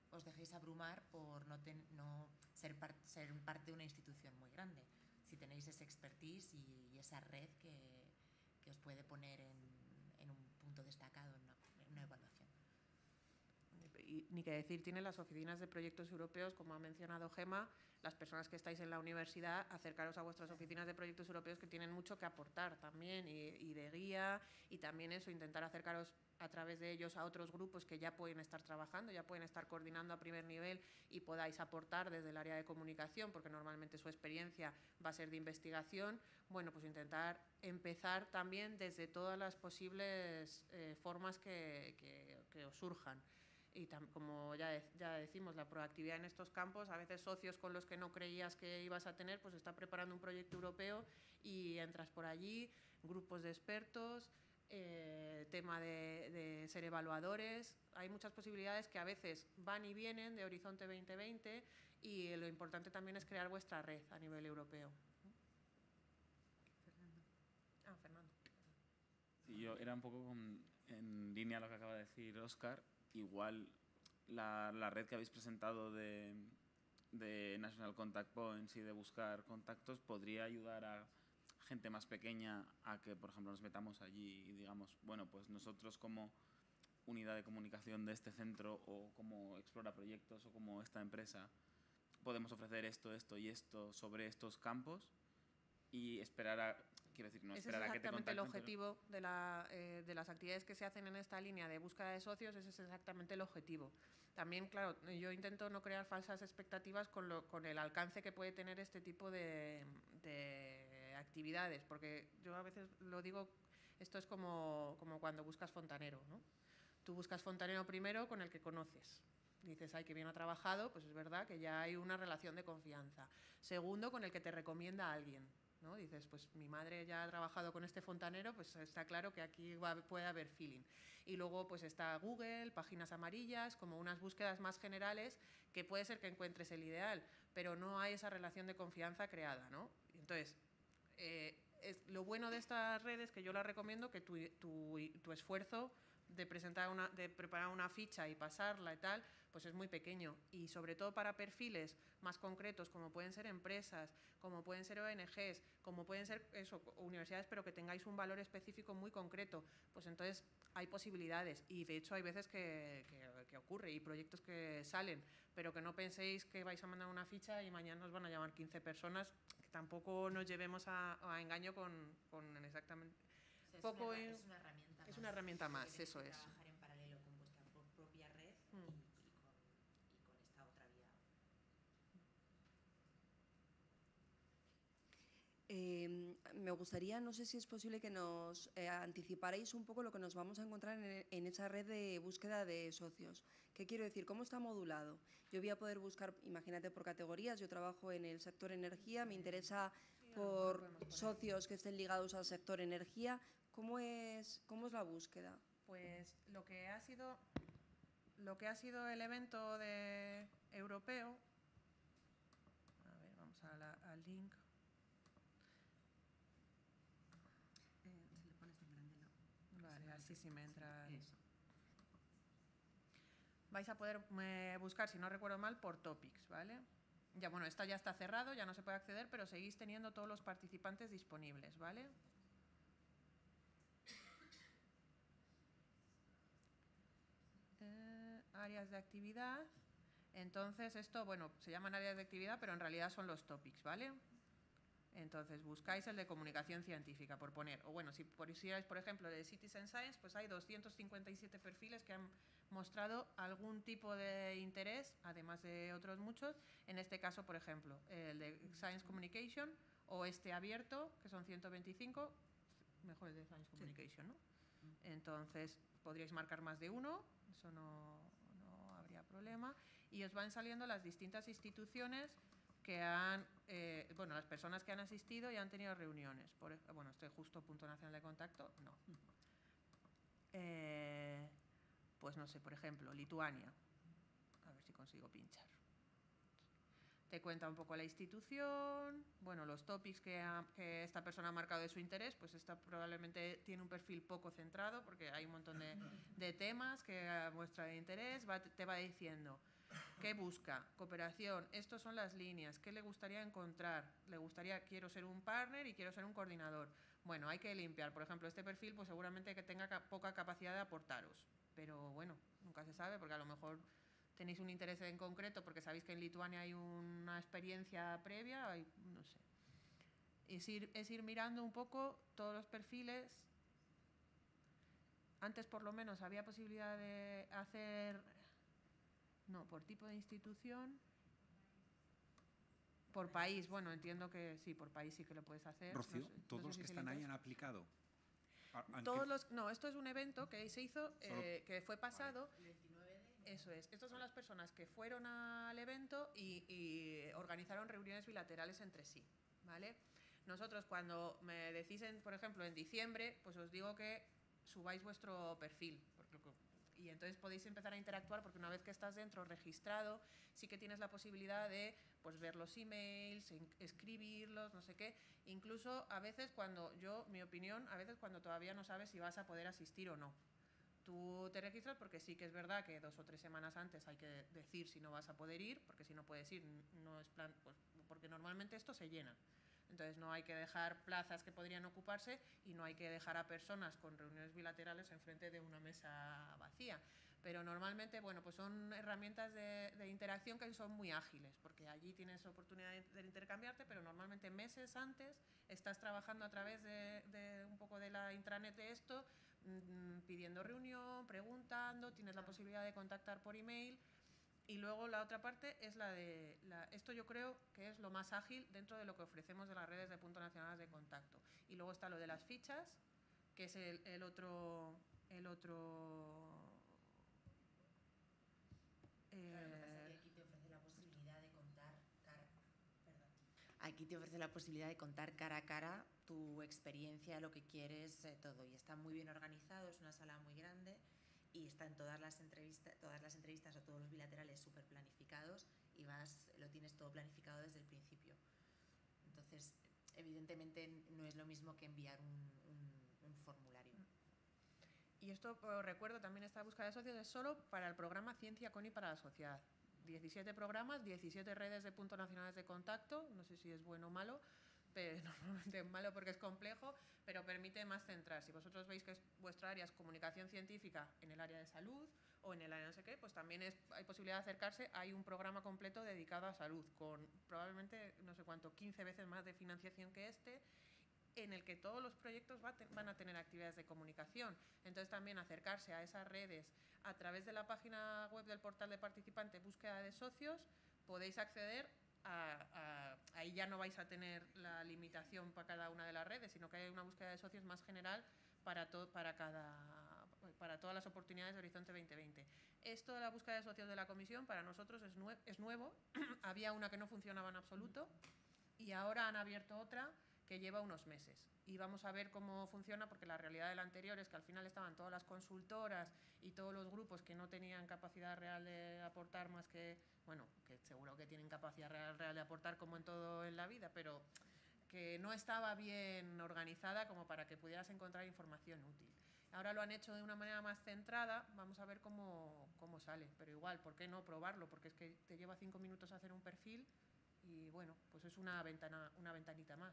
os dejéis abrumar por no, ten, no ser, par, ser parte de una institución muy grande. Si tenéis ese expertise y, y esa red que, que os puede poner en, en un punto destacado en una, en una evaluación. Y, ni que decir, tienen las oficinas de proyectos europeos, como ha mencionado Gemma, las personas que estáis en la universidad, acercaros a vuestras oficinas de proyectos europeos que tienen mucho que aportar también y, y de guía, y también eso, intentar acercaros a través de ellos a otros grupos que ya pueden estar trabajando, ya pueden estar coordinando a primer nivel y podáis aportar desde el área de comunicación, porque normalmente su experiencia va a ser de investigación. Bueno, pues intentar empezar también desde todas las posibles eh, formas que, que, que os surjan. Y tam, como ya, de, ya decimos, la proactividad en estos campos, a veces socios con los que no creías que ibas a tener, pues está preparando un proyecto europeo y entras por allí, grupos de expertos, eh, tema de, de ser evaluadores. Hay muchas posibilidades que a veces van y vienen de Horizonte veinte veinte y lo importante también es crear vuestra red a nivel europeo. Fernando. Ah, Fernando. Sí, yo era un poco con, en línea a lo que acaba de decir Óscar. Igual la, la red que habéis presentado de, de National Contact Points y de buscar contactos podría ayudar a gente más pequeña a que, por ejemplo, nos metamos allí y digamos, bueno, pues nosotros como unidad de comunicación de este centro o como Explora Proyectos o como esta empresa podemos ofrecer esto, esto y esto sobre estos campos y esperar a... Quiero decir, no ese esperar es a que te exactamente el contacten, objetivo pero... de, la, eh, de las actividades que se hacen en esta línea de búsqueda de socios, ese es exactamente el objetivo. También, claro, yo intento no crear falsas expectativas con, lo, con el alcance que puede tener este tipo de, de actividades, porque yo a veces lo digo, esto es como, como cuando buscas fontanero, ¿no? Tú buscas fontanero primero con el que conoces. Dices, ay, que bien ha trabajado, pues es verdad que ya hay una relación de confianza. Segundo, con el que te recomienda a alguien, ¿no? Dices, pues mi madre ya ha trabajado con este fontanero, pues está claro que aquí va, puede haber feeling. Y luego pues está Google, páginas amarillas, como unas búsquedas más generales que puede ser que encuentres el ideal, pero no hay esa relación de confianza creada, ¿no? Entonces, eh, es, lo bueno de estas redes, que yo las recomiendo, que tu, tu, tu esfuerzo de, presentar una, de preparar una ficha y pasarla y tal, pues es muy pequeño. Y sobre todo para perfiles más concretos, como pueden ser empresas, como pueden ser O N Ges, como pueden ser eso, universidades, pero que tengáis un valor específico muy concreto, pues entonces hay posibilidades. Y de hecho hay veces que, que, que ocurre y proyectos que salen, pero que no penséis que vais a mandar una ficha y mañana os van a llamar quince personas, que tampoco nos llevemos a, a engaño con, con exactamente... O sea, poco es, una, es una herramienta más. Es una herramienta más, eso es. Trabajar en paralelo con vuestra propia red mm. y, y, con, y con esta otra vía. Eh, me gustaría, no sé si es posible que nos eh, anticiparais un poco lo que nos vamos a encontrar en, en esa red de búsqueda de socios. ¿Qué quiero decir? ¿Cómo está modulado? Yo voy a poder buscar, imagínate, por categorías. Yo trabajo en el sector energía, me interesa por socios que estén ligados al sector energía. ¿Cómo es, cómo es la búsqueda? Pues lo que ha sido, lo que ha sido el evento de europeo, a ver, vamos a la, al link. Eh, si le pones en grande, no. Vale, así sí me entra. Sí, eso. Vais a poder eh, buscar, si no recuerdo mal, por topics, ¿vale? Ya, bueno, esto ya está cerrado, ya no se puede acceder, pero seguís teniendo todos los participantes disponibles, ¿vale? Eh, áreas de actividad. Entonces, esto, bueno, se llaman áreas de actividad, pero en realidad son los topics, ¿vale? Entonces, buscáis el de comunicación científica, por poner. O bueno, si quisierais, por ejemplo, de Citizen Science, pues hay doscientos cincuenta y siete perfiles que han mostrado algún tipo de interés, además de otros muchos. En este caso, por ejemplo, el de Science Communication o este abierto, que son ciento veinticinco, mejor el de Science Communication, ¿no? Entonces, podríais marcar más de uno, eso no, no habría problema. Y os van saliendo las distintas instituciones que han, eh, bueno, las personas que han asistido y han tenido reuniones. Por, bueno, estoy justo punto nacional de contacto, no. Eh, pues no sé, por ejemplo, Lituania. A ver si consigo pinchar. Te cuenta un poco la institución, bueno, los topics que, ha, que esta persona ha marcado de su interés, pues esta probablemente tiene un perfil poco centrado porque hay un montón de, de temas que muestra de interés, va, te va diciendo. ¿Qué busca? Cooperación. Estas son las líneas. ¿Qué le gustaría encontrar? Le gustaría, quiero ser un partner y quiero ser un coordinador. Bueno, hay que limpiar. Por ejemplo, este perfil, pues seguramente que tenga poca capacidad de aportaros. Pero bueno, nunca se sabe, porque a lo mejor tenéis un interés en concreto, porque sabéis que en Lituania hay una experiencia previa, hay, no sé. Es ir, es ir mirando un poco todos los perfiles. Antes, por lo menos, había posibilidad de hacer... No, por tipo de institución. Por país, bueno, entiendo que sí, por país sí que lo puedes hacer. Rocío, no sé, ¿todos no los sé que si están ahí interesa. han aplicado? ¿Han Todos que- los, no, esto es un evento que se hizo, eh, que fue pasado. Eso es. Estas son las personas que fueron al evento y, y organizaron reuniones bilaterales entre sí, ¿vale? Nosotros cuando me decís, en, por ejemplo, en diciembre, pues os digo que subáis vuestro perfil. Porque, y entonces podéis empezar a interactuar porque una vez que estás dentro registrado, sí que tienes la posibilidad de pues, ver los emails, en, escribirlos, no sé qué. Incluso a veces cuando, yo, mi opinión, a veces cuando todavía no sabes si vas a poder asistir o no. Tú te registras porque sí que es verdad que dos o tres semanas antes hay que decir si no vas a poder ir, porque si no puedes ir, no es plan, pues, porque normalmente esto se llena. Entonces no hay que dejar plazas que podrían ocuparse y no hay que dejar a personas con reuniones bilaterales enfrente de una mesa vacía. Pero normalmente, bueno, pues son herramientas de, de interacción que son muy ágiles, porque allí tienes oportunidad de, de intercambiarte, pero normalmente meses antes estás trabajando a través de, de un poco de la intranet de esto, mmm, pidiendo reunión, preguntando, tienes la posibilidad de contactar por email. Y luego la otra parte es la de, la, esto yo creo que es lo más ágil dentro de lo que ofrecemos de las redes de puntos nacionales de contacto. Y luego está lo de las fichas, que es el, el otro... El otro eh, aquí te ofrece la posibilidad de contar cara, perdón. Aquí te ofrece la posibilidad de contar cara a cara tu experiencia, lo que quieres, eh, todo. Y está muy bien organizado, es una sala muy grande. Y están todas las entrevistas, todas las entrevistas o todos los bilaterales súper planificados y vas, lo tienes todo planificado desde el principio. Entonces, evidentemente no es lo mismo que enviar un, un, un formulario. Y esto, os recuerdo, también esta búsqueda de socios es solo para el programa Ciencia Con y para la sociedad. diecisiete programas, diecisiete redes de puntos nacionales de contacto, no sé si es bueno o malo, pero normalmente es malo porque es complejo, pero permite más centrar. Si vosotros veis que es, vuestra área es comunicación científica en el área de salud o en el área no sé qué, pues también es, hay posibilidad de acercarse. Hay un programa completo dedicado a salud con probablemente, no sé cuánto, quince veces más de financiación que este, en el que todos los proyectos va te, van a tener actividades de comunicación. Entonces también acercarse a esas redes a través de la página web del portal de participante, búsqueda de socios, podéis acceder. A, a, ahí ya no vais a tener la limitación para cada una de las redes, sino que hay una búsqueda de socios más general para, to, para, cada, para todas las oportunidades de Horizonte veinte veinte. Esto de la búsqueda de socios de la comisión para nosotros es, nue es nuevo. Había una que no funcionaba en absoluto y ahora han abierto otra que lleva unos meses. Y vamos a ver cómo funciona, porque la realidad de la anterior es que al final estaban todas las consultoras y todos los grupos que no tenían capacidad real de aportar más que, bueno, que seguro que tienen capacidad real, real de aportar como en todo en la vida, pero que no estaba bien organizada como para que pudieras encontrar información útil. Ahora lo han hecho de una manera más centrada, vamos a ver cómo, cómo sale, pero igual, ¿por qué no probarlo? Porque es que te lleva cinco minutos hacer un perfil y bueno, pues es una, ventana, una ventanita más.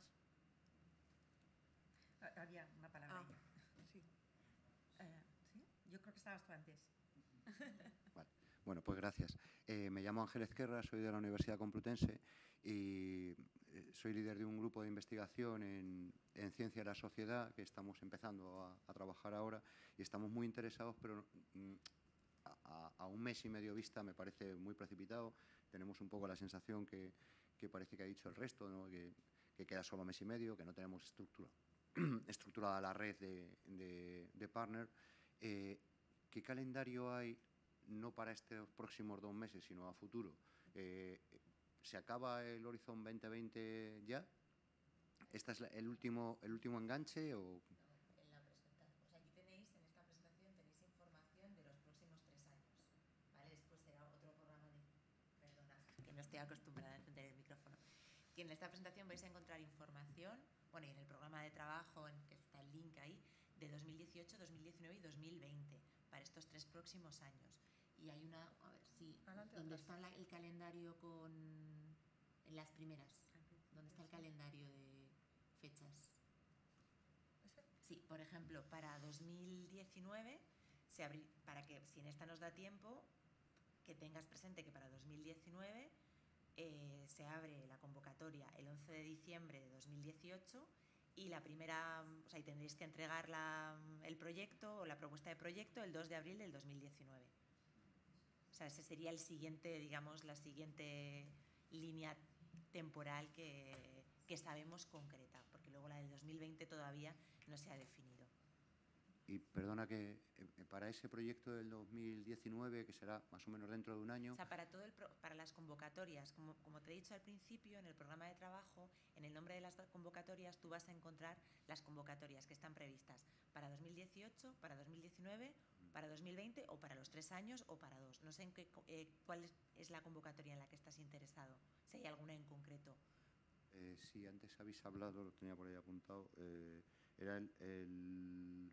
Había una palabra. Ah, sí. Eh, ¿sí? Yo creo que estabas tú antes. Vale. Bueno, pues gracias. Eh, me llamo Ángel Ezquerra, soy de la Universidad Complutense y eh, soy líder de un grupo de investigación en, en ciencia de la sociedad que estamos empezando a, a trabajar ahora y estamos muy interesados, pero mm, a, a un mes y medio vista me parece muy precipitado. Tenemos un poco la sensación que, que parece que ha dicho el resto, ¿no? que, que queda solo mes y medio, que no tenemos estructura. estructurada la red de, de, de partner. Eh, ¿Qué calendario hay, no para estos próximos dos meses, sino a futuro? Eh, ¿Se acaba el Horizon veinte veinte ya? ¿Este es el último, el último enganche? O? En la presentación, o sea, aquí tenéis, en esta presentación tenéis información de los próximos tres años, ¿vale? Después será otro programa de... Perdona, que no estoy acostumbrada a encender el micrófono. Que en esta presentación vais a encontrar información, bueno, y en el programa de trabajo, en que está el link ahí, de dos mil dieciocho, dos mil diecinueve y dos mil veinte, para estos tres próximos años. Y hay una, a ver, sí, Adelante, ¿dónde atrás. está la- el calendario con, en las primeras? ¿Dónde está el calendario de fechas? Sí, por ejemplo, para dos mil diecinueve, se abri- para que, si en esta nos da tiempo, que tengas presente que para dos mil diecinueve eh, se abre la convocatoria el once de diciembre de dos mil dieciocho y la primera, o sea, y tendréis que entregar la, el proyecto o la propuesta de proyecto el dos de abril del dos mil diecinueve. O sea, ese sería el siguiente, digamos, la siguiente línea temporal que, que sabemos concreta, porque luego la del dos mil veinte todavía no se ha definido. Y perdona que eh, para ese proyecto del dos mil diecinueve, que será más o menos dentro de un año… O sea, para, todo el pro, para las convocatorias, como, como te he dicho al principio, en el programa de trabajo, en el nombre de las convocatorias, tú vas a encontrar las convocatorias que están previstas para dos mil dieciocho, para dos mil diecinueve, para dos mil veinte o para los tres años o para dos. No sé en qué, eh, cuál es, es la convocatoria en la que estás interesado, si hay alguna en concreto. Eh, sí, antes habéis hablado, lo tenía por ahí apuntado, eh, era el… el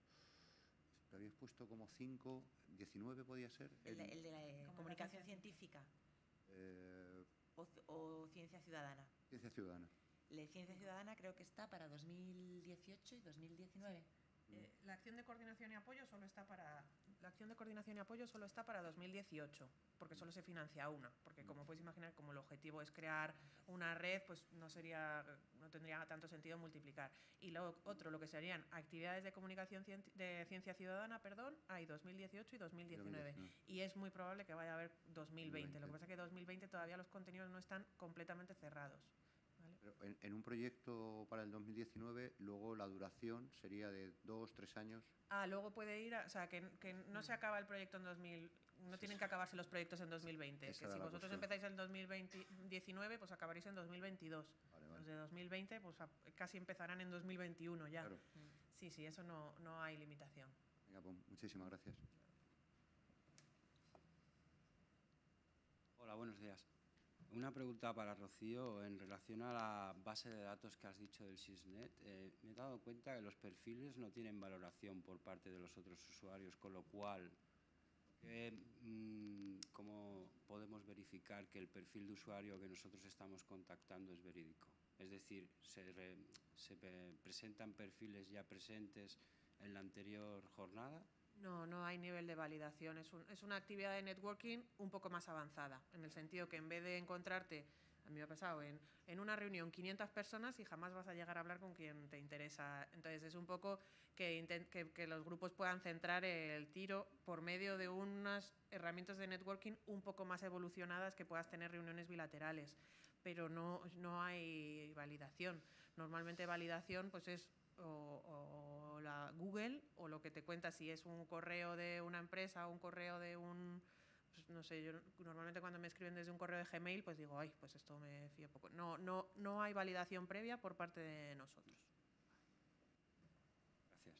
lo habéis puesto como cinco, diecinueve podía ser. El, el de la eh, comunicación científica eh, o, o ciencia ciudadana. Ciencia ciudadana. La de ciencia ciudadana creo que está para dos mil dieciocho y dos mil diecinueve. Eh, la acción de coordinación y apoyo solo está para la acción de coordinación y apoyo solo está para dos mil dieciocho, porque solo se financia una, porque como puedes imaginar, como el objetivo es crear una red, pues no sería no tendría tanto sentido multiplicar. Y lo otro, lo que serían actividades de comunicación de ciencia ciudadana, perdón, hay dos mil dieciocho y dos mil diecinueve, y es muy probable que vaya a haber dos mil veinte. Lo que pasa es que dos mil veinte todavía los contenidos no están completamente cerrados. Pero en, en un proyecto para el dos mil diecinueve, luego la duración sería de dos, tres años. Ah, luego puede ir, a, o sea, que, que no se acaba el proyecto en dos mil, no tienen que acabarse los proyectos en dos mil veinte. Esa Que si vosotros cuestión. empezáis en dos mil diecinueve, pues acabaréis en dos mil veintidós. Vale, vale. Los de dos mil veinte, pues a, casi empezarán en dos mil veintiuno ya. Claro. Sí, sí, eso no, no hay limitación. Venga, pues muchísimas gracias. Hola, buenos días. Una pregunta para Rocío en relación a la base de datos que has dicho del SISNet. Eh, me he dado cuenta que los perfiles no tienen valoración por parte de los otros usuarios, con lo cual, eh, mmm, ¿cómo podemos verificar que el perfil de usuario que nosotros estamos contactando es verídico? Es decir, ¿se, re, se presentan perfiles ya presentes en la anterior jornada? No, no hay nivel de validación. Es, un, es una actividad de networking un poco más avanzada, en el sentido que en vez de encontrarte, a mí me ha pasado, en, en una reunión quinientas personas y jamás vas a llegar a hablar con quien te interesa. Entonces es un poco que, intent, que, que los grupos puedan centrar el tiro por medio de unas herramientas de networking un poco más evolucionadas que puedas tener reuniones bilaterales, pero no, no hay validación. Normalmente validación pues es O, o la Google, o lo que te cuenta si es un correo de una empresa o un correo de un, pues no sé, yo normalmente cuando me escriben desde un correo de Gmail, pues digo, ay, pues esto me fío poco. No, no, no hay validación previa por parte de nosotros. Gracias.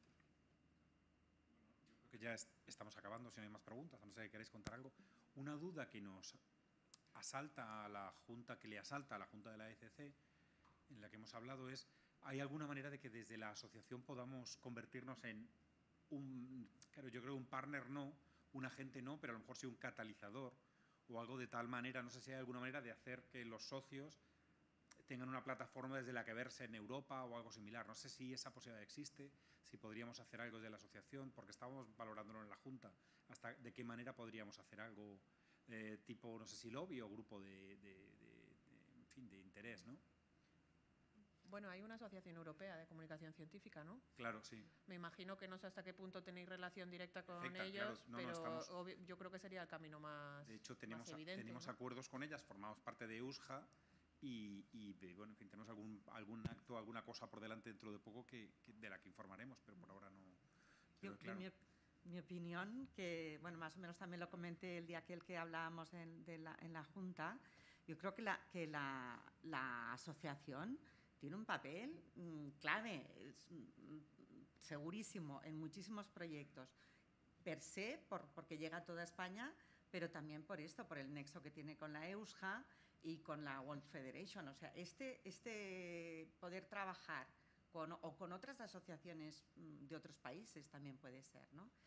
Yo creo que ya es, estamos acabando, si no hay más preguntas, a no ser que queréis contar algo. Una duda que nos asalta a la Junta, que le asalta a la Junta de la E C C, en la que hemos hablado, es ¿hay alguna manera de que desde la asociación podamos convertirnos en un, claro, yo creo un partner no, un agente no, pero a lo mejor sí un catalizador o algo de tal manera, no sé si hay alguna manera de hacer que los socios tengan una plataforma desde la que verse en Europa o algo similar? No sé si esa posibilidad existe, si podríamos hacer algo desde la asociación, porque estábamos valorándolo en la Junta, hasta de qué manera podríamos hacer algo eh, tipo, no sé si lobby o grupo de, de, de, de, en fin, de interés, ¿no? Bueno, hay una asociación europea de comunicación científica, ¿no? Claro, sí. Me imagino que no sé hasta qué punto tenéis relación directa con Perfecta, ellos, claro. No, pero no, estamos, obvio, yo creo que sería el camino más De hecho, tenemos, más evidente, tenemos ¿no? acuerdos con ellas, formamos parte de EUSJA y, y bueno, en fin, tenemos algún, algún acto, alguna cosa por delante dentro de poco que, que de la que informaremos, pero por ahora no. Pero Yo, claro. mi, mi opinión, que bueno, más o menos también lo comenté el día aquel que hablábamos en, de la, en la Junta, yo creo que la, que la, la asociación tiene un papel mmm, clave, es, mmm, segurísimo, en muchísimos proyectos, per se, por, porque llega a toda España, pero también por esto, por el nexo que tiene con la EUSJA y con la World Federation. O sea, este, este poder trabajar con, o con otras asociaciones mmm, de otros países también puede ser, ¿no?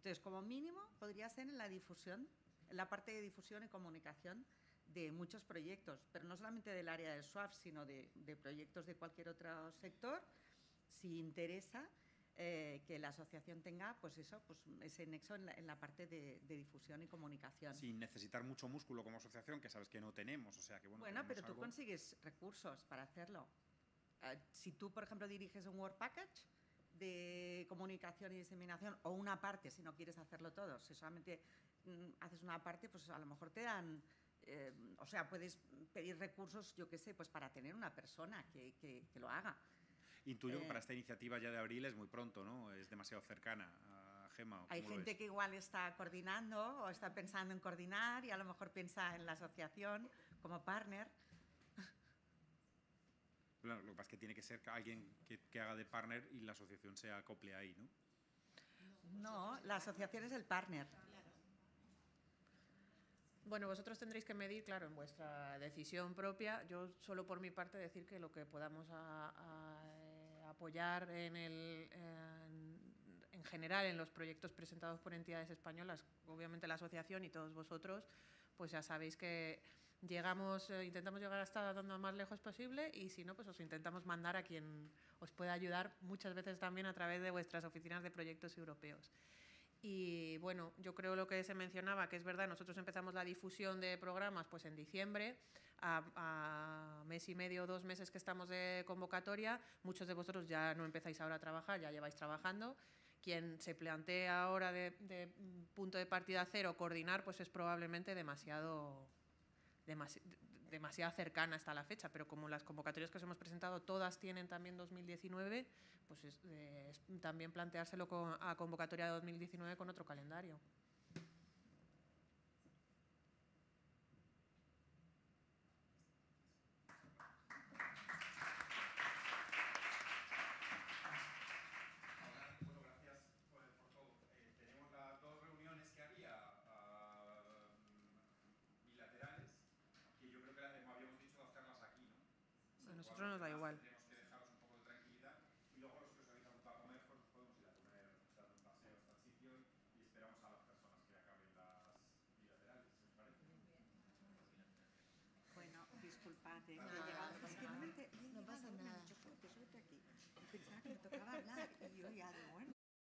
Entonces, como mínimo, podría ser en la difusión, en la parte de difusión y comunicación de muchos proyectos, pero no solamente del área del SWAP, sino de, de proyectos de cualquier otro sector, si interesa eh, que la asociación tenga pues eso, pues ese nexo en la, en la parte de, de difusión y comunicación. Sin necesitar mucho músculo como asociación, que sabes que no tenemos, o sea que bueno. Bueno, pero algo. tú consigues recursos para hacerlo. Uh, si tú, por ejemplo, diriges un Work Package de comunicación y diseminación, o una parte, si no quieres hacerlo todo, si solamente mm, haces una parte, pues a lo mejor te dan... Eh, o sea, puedes pedir recursos, yo qué sé, pues para tener una persona que, que, que lo haga. Intuyo eh, que para esta iniciativa ya de abril es muy pronto, ¿no? Es demasiado cercana a Gemma. Hay gente que igual está coordinando o está pensando en coordinar y a lo mejor piensa en la asociación como partner. Claro, lo que pasa es que tiene que ser alguien que, que haga de partner y la asociación se acople ahí, ¿no? No, la asociación es el partner. Bueno, vosotros tendréis que medir, claro, en vuestra decisión propia. Yo solo por mi parte decir que lo que podamos a, a, a apoyar en, el, en, en general en los proyectos presentados por entidades españolas, obviamente la asociación y todos vosotros, pues ya sabéis que llegamos, eh, intentamos llegar hasta donde más lejos posible y si no, pues os intentamos mandar a quien os pueda ayudar muchas veces también a través de vuestras oficinas de proyectos europeos. Y bueno, yo creo lo que se mencionaba, que es verdad, nosotros empezamos la difusión de programas pues en diciembre, a, a mes y medio, dos meses que estamos de convocatoria, muchos de vosotros ya no empezáis ahora a trabajar, ya lleváis trabajando. Quien se plantea ahora de, de punto de partida cero coordinar, pues es probablemente demasiado, demasi, demasiado cercana hasta la fecha, pero como las convocatorias que os hemos presentado todas tienen también dos mil diecinueve, pues es, eh, es también planteárselo con, a convocatoria de dos mil diecinueve con otro calendario. A nosotros nos da igual. Tenemos que dejaros un poco de tranquilidad y luego los que os habéis apuntado a comer, pues podemos ir a comer, dar un paseo hasta el sitio y esperamos a las personas que acaben las bilaterales, ¿os parece? Bueno, disculpad, ¿eh? No, He llegado, no es que no, me ente- he no llegado, pasa me han nada. dicho, "Joder, que súbete aquí". Y pensaba que me tocaba hablar y yo ya digo, bueno,